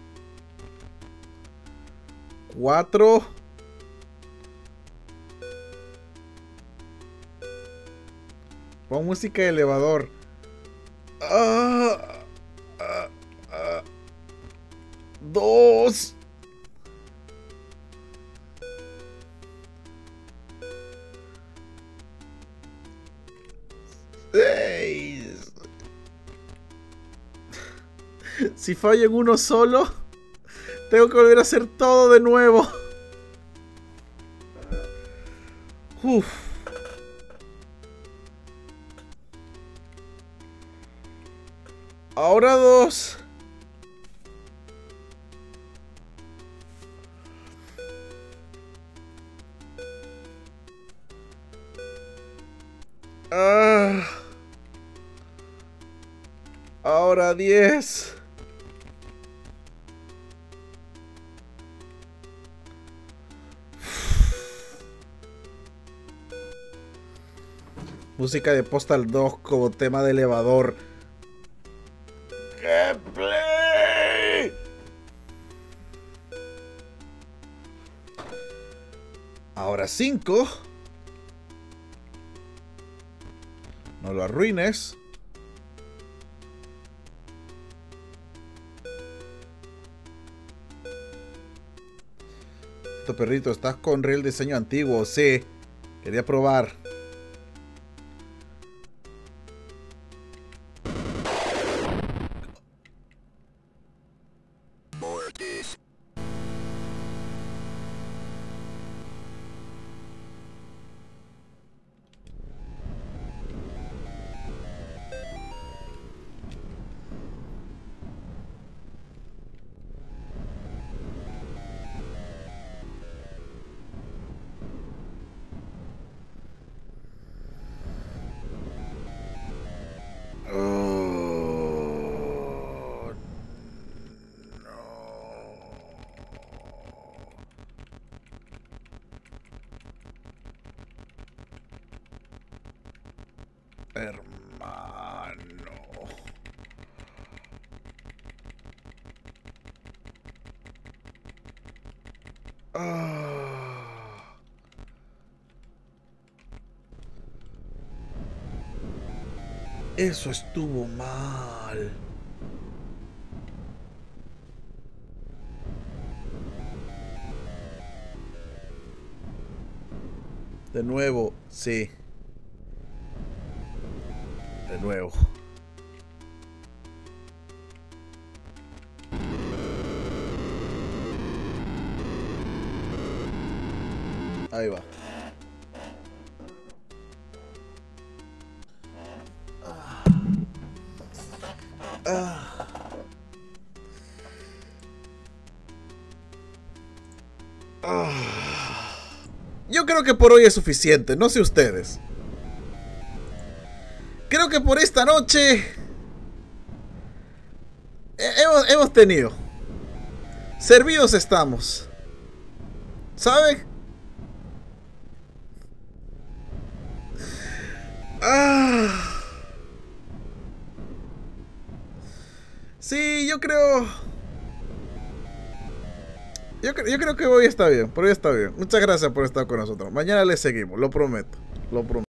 Cuatro. Pon música de elevador. Ah, ah, ah. Dos. Seis. Si fallo en uno solo, tengo que volver a hacer todo de nuevo. Uf. Ahora dos. Ah. Ahora diez. Música de Postal dos como tema de elevador. ¡Gameplay! Ahora cinco. No lo arruines. Esto, perrito, ¿estás con real diseño antiguo? Sí. Quería probar. Hermano. Ah. Eso estuvo mal. De nuevo, sí. De nuevo. Ahí va. Ah. Ah. Ah. Yo creo que por hoy es suficiente, no sé ustedes. Creo que por esta noche hemos, hemos tenido. Servidos estamos. ¿Sabe? Ah. Sí, yo creo... Yo, yo creo que hoy está bien. Por hoy está bien. Muchas gracias por estar con nosotros. Mañana les seguimos, lo prometo. Lo prometo.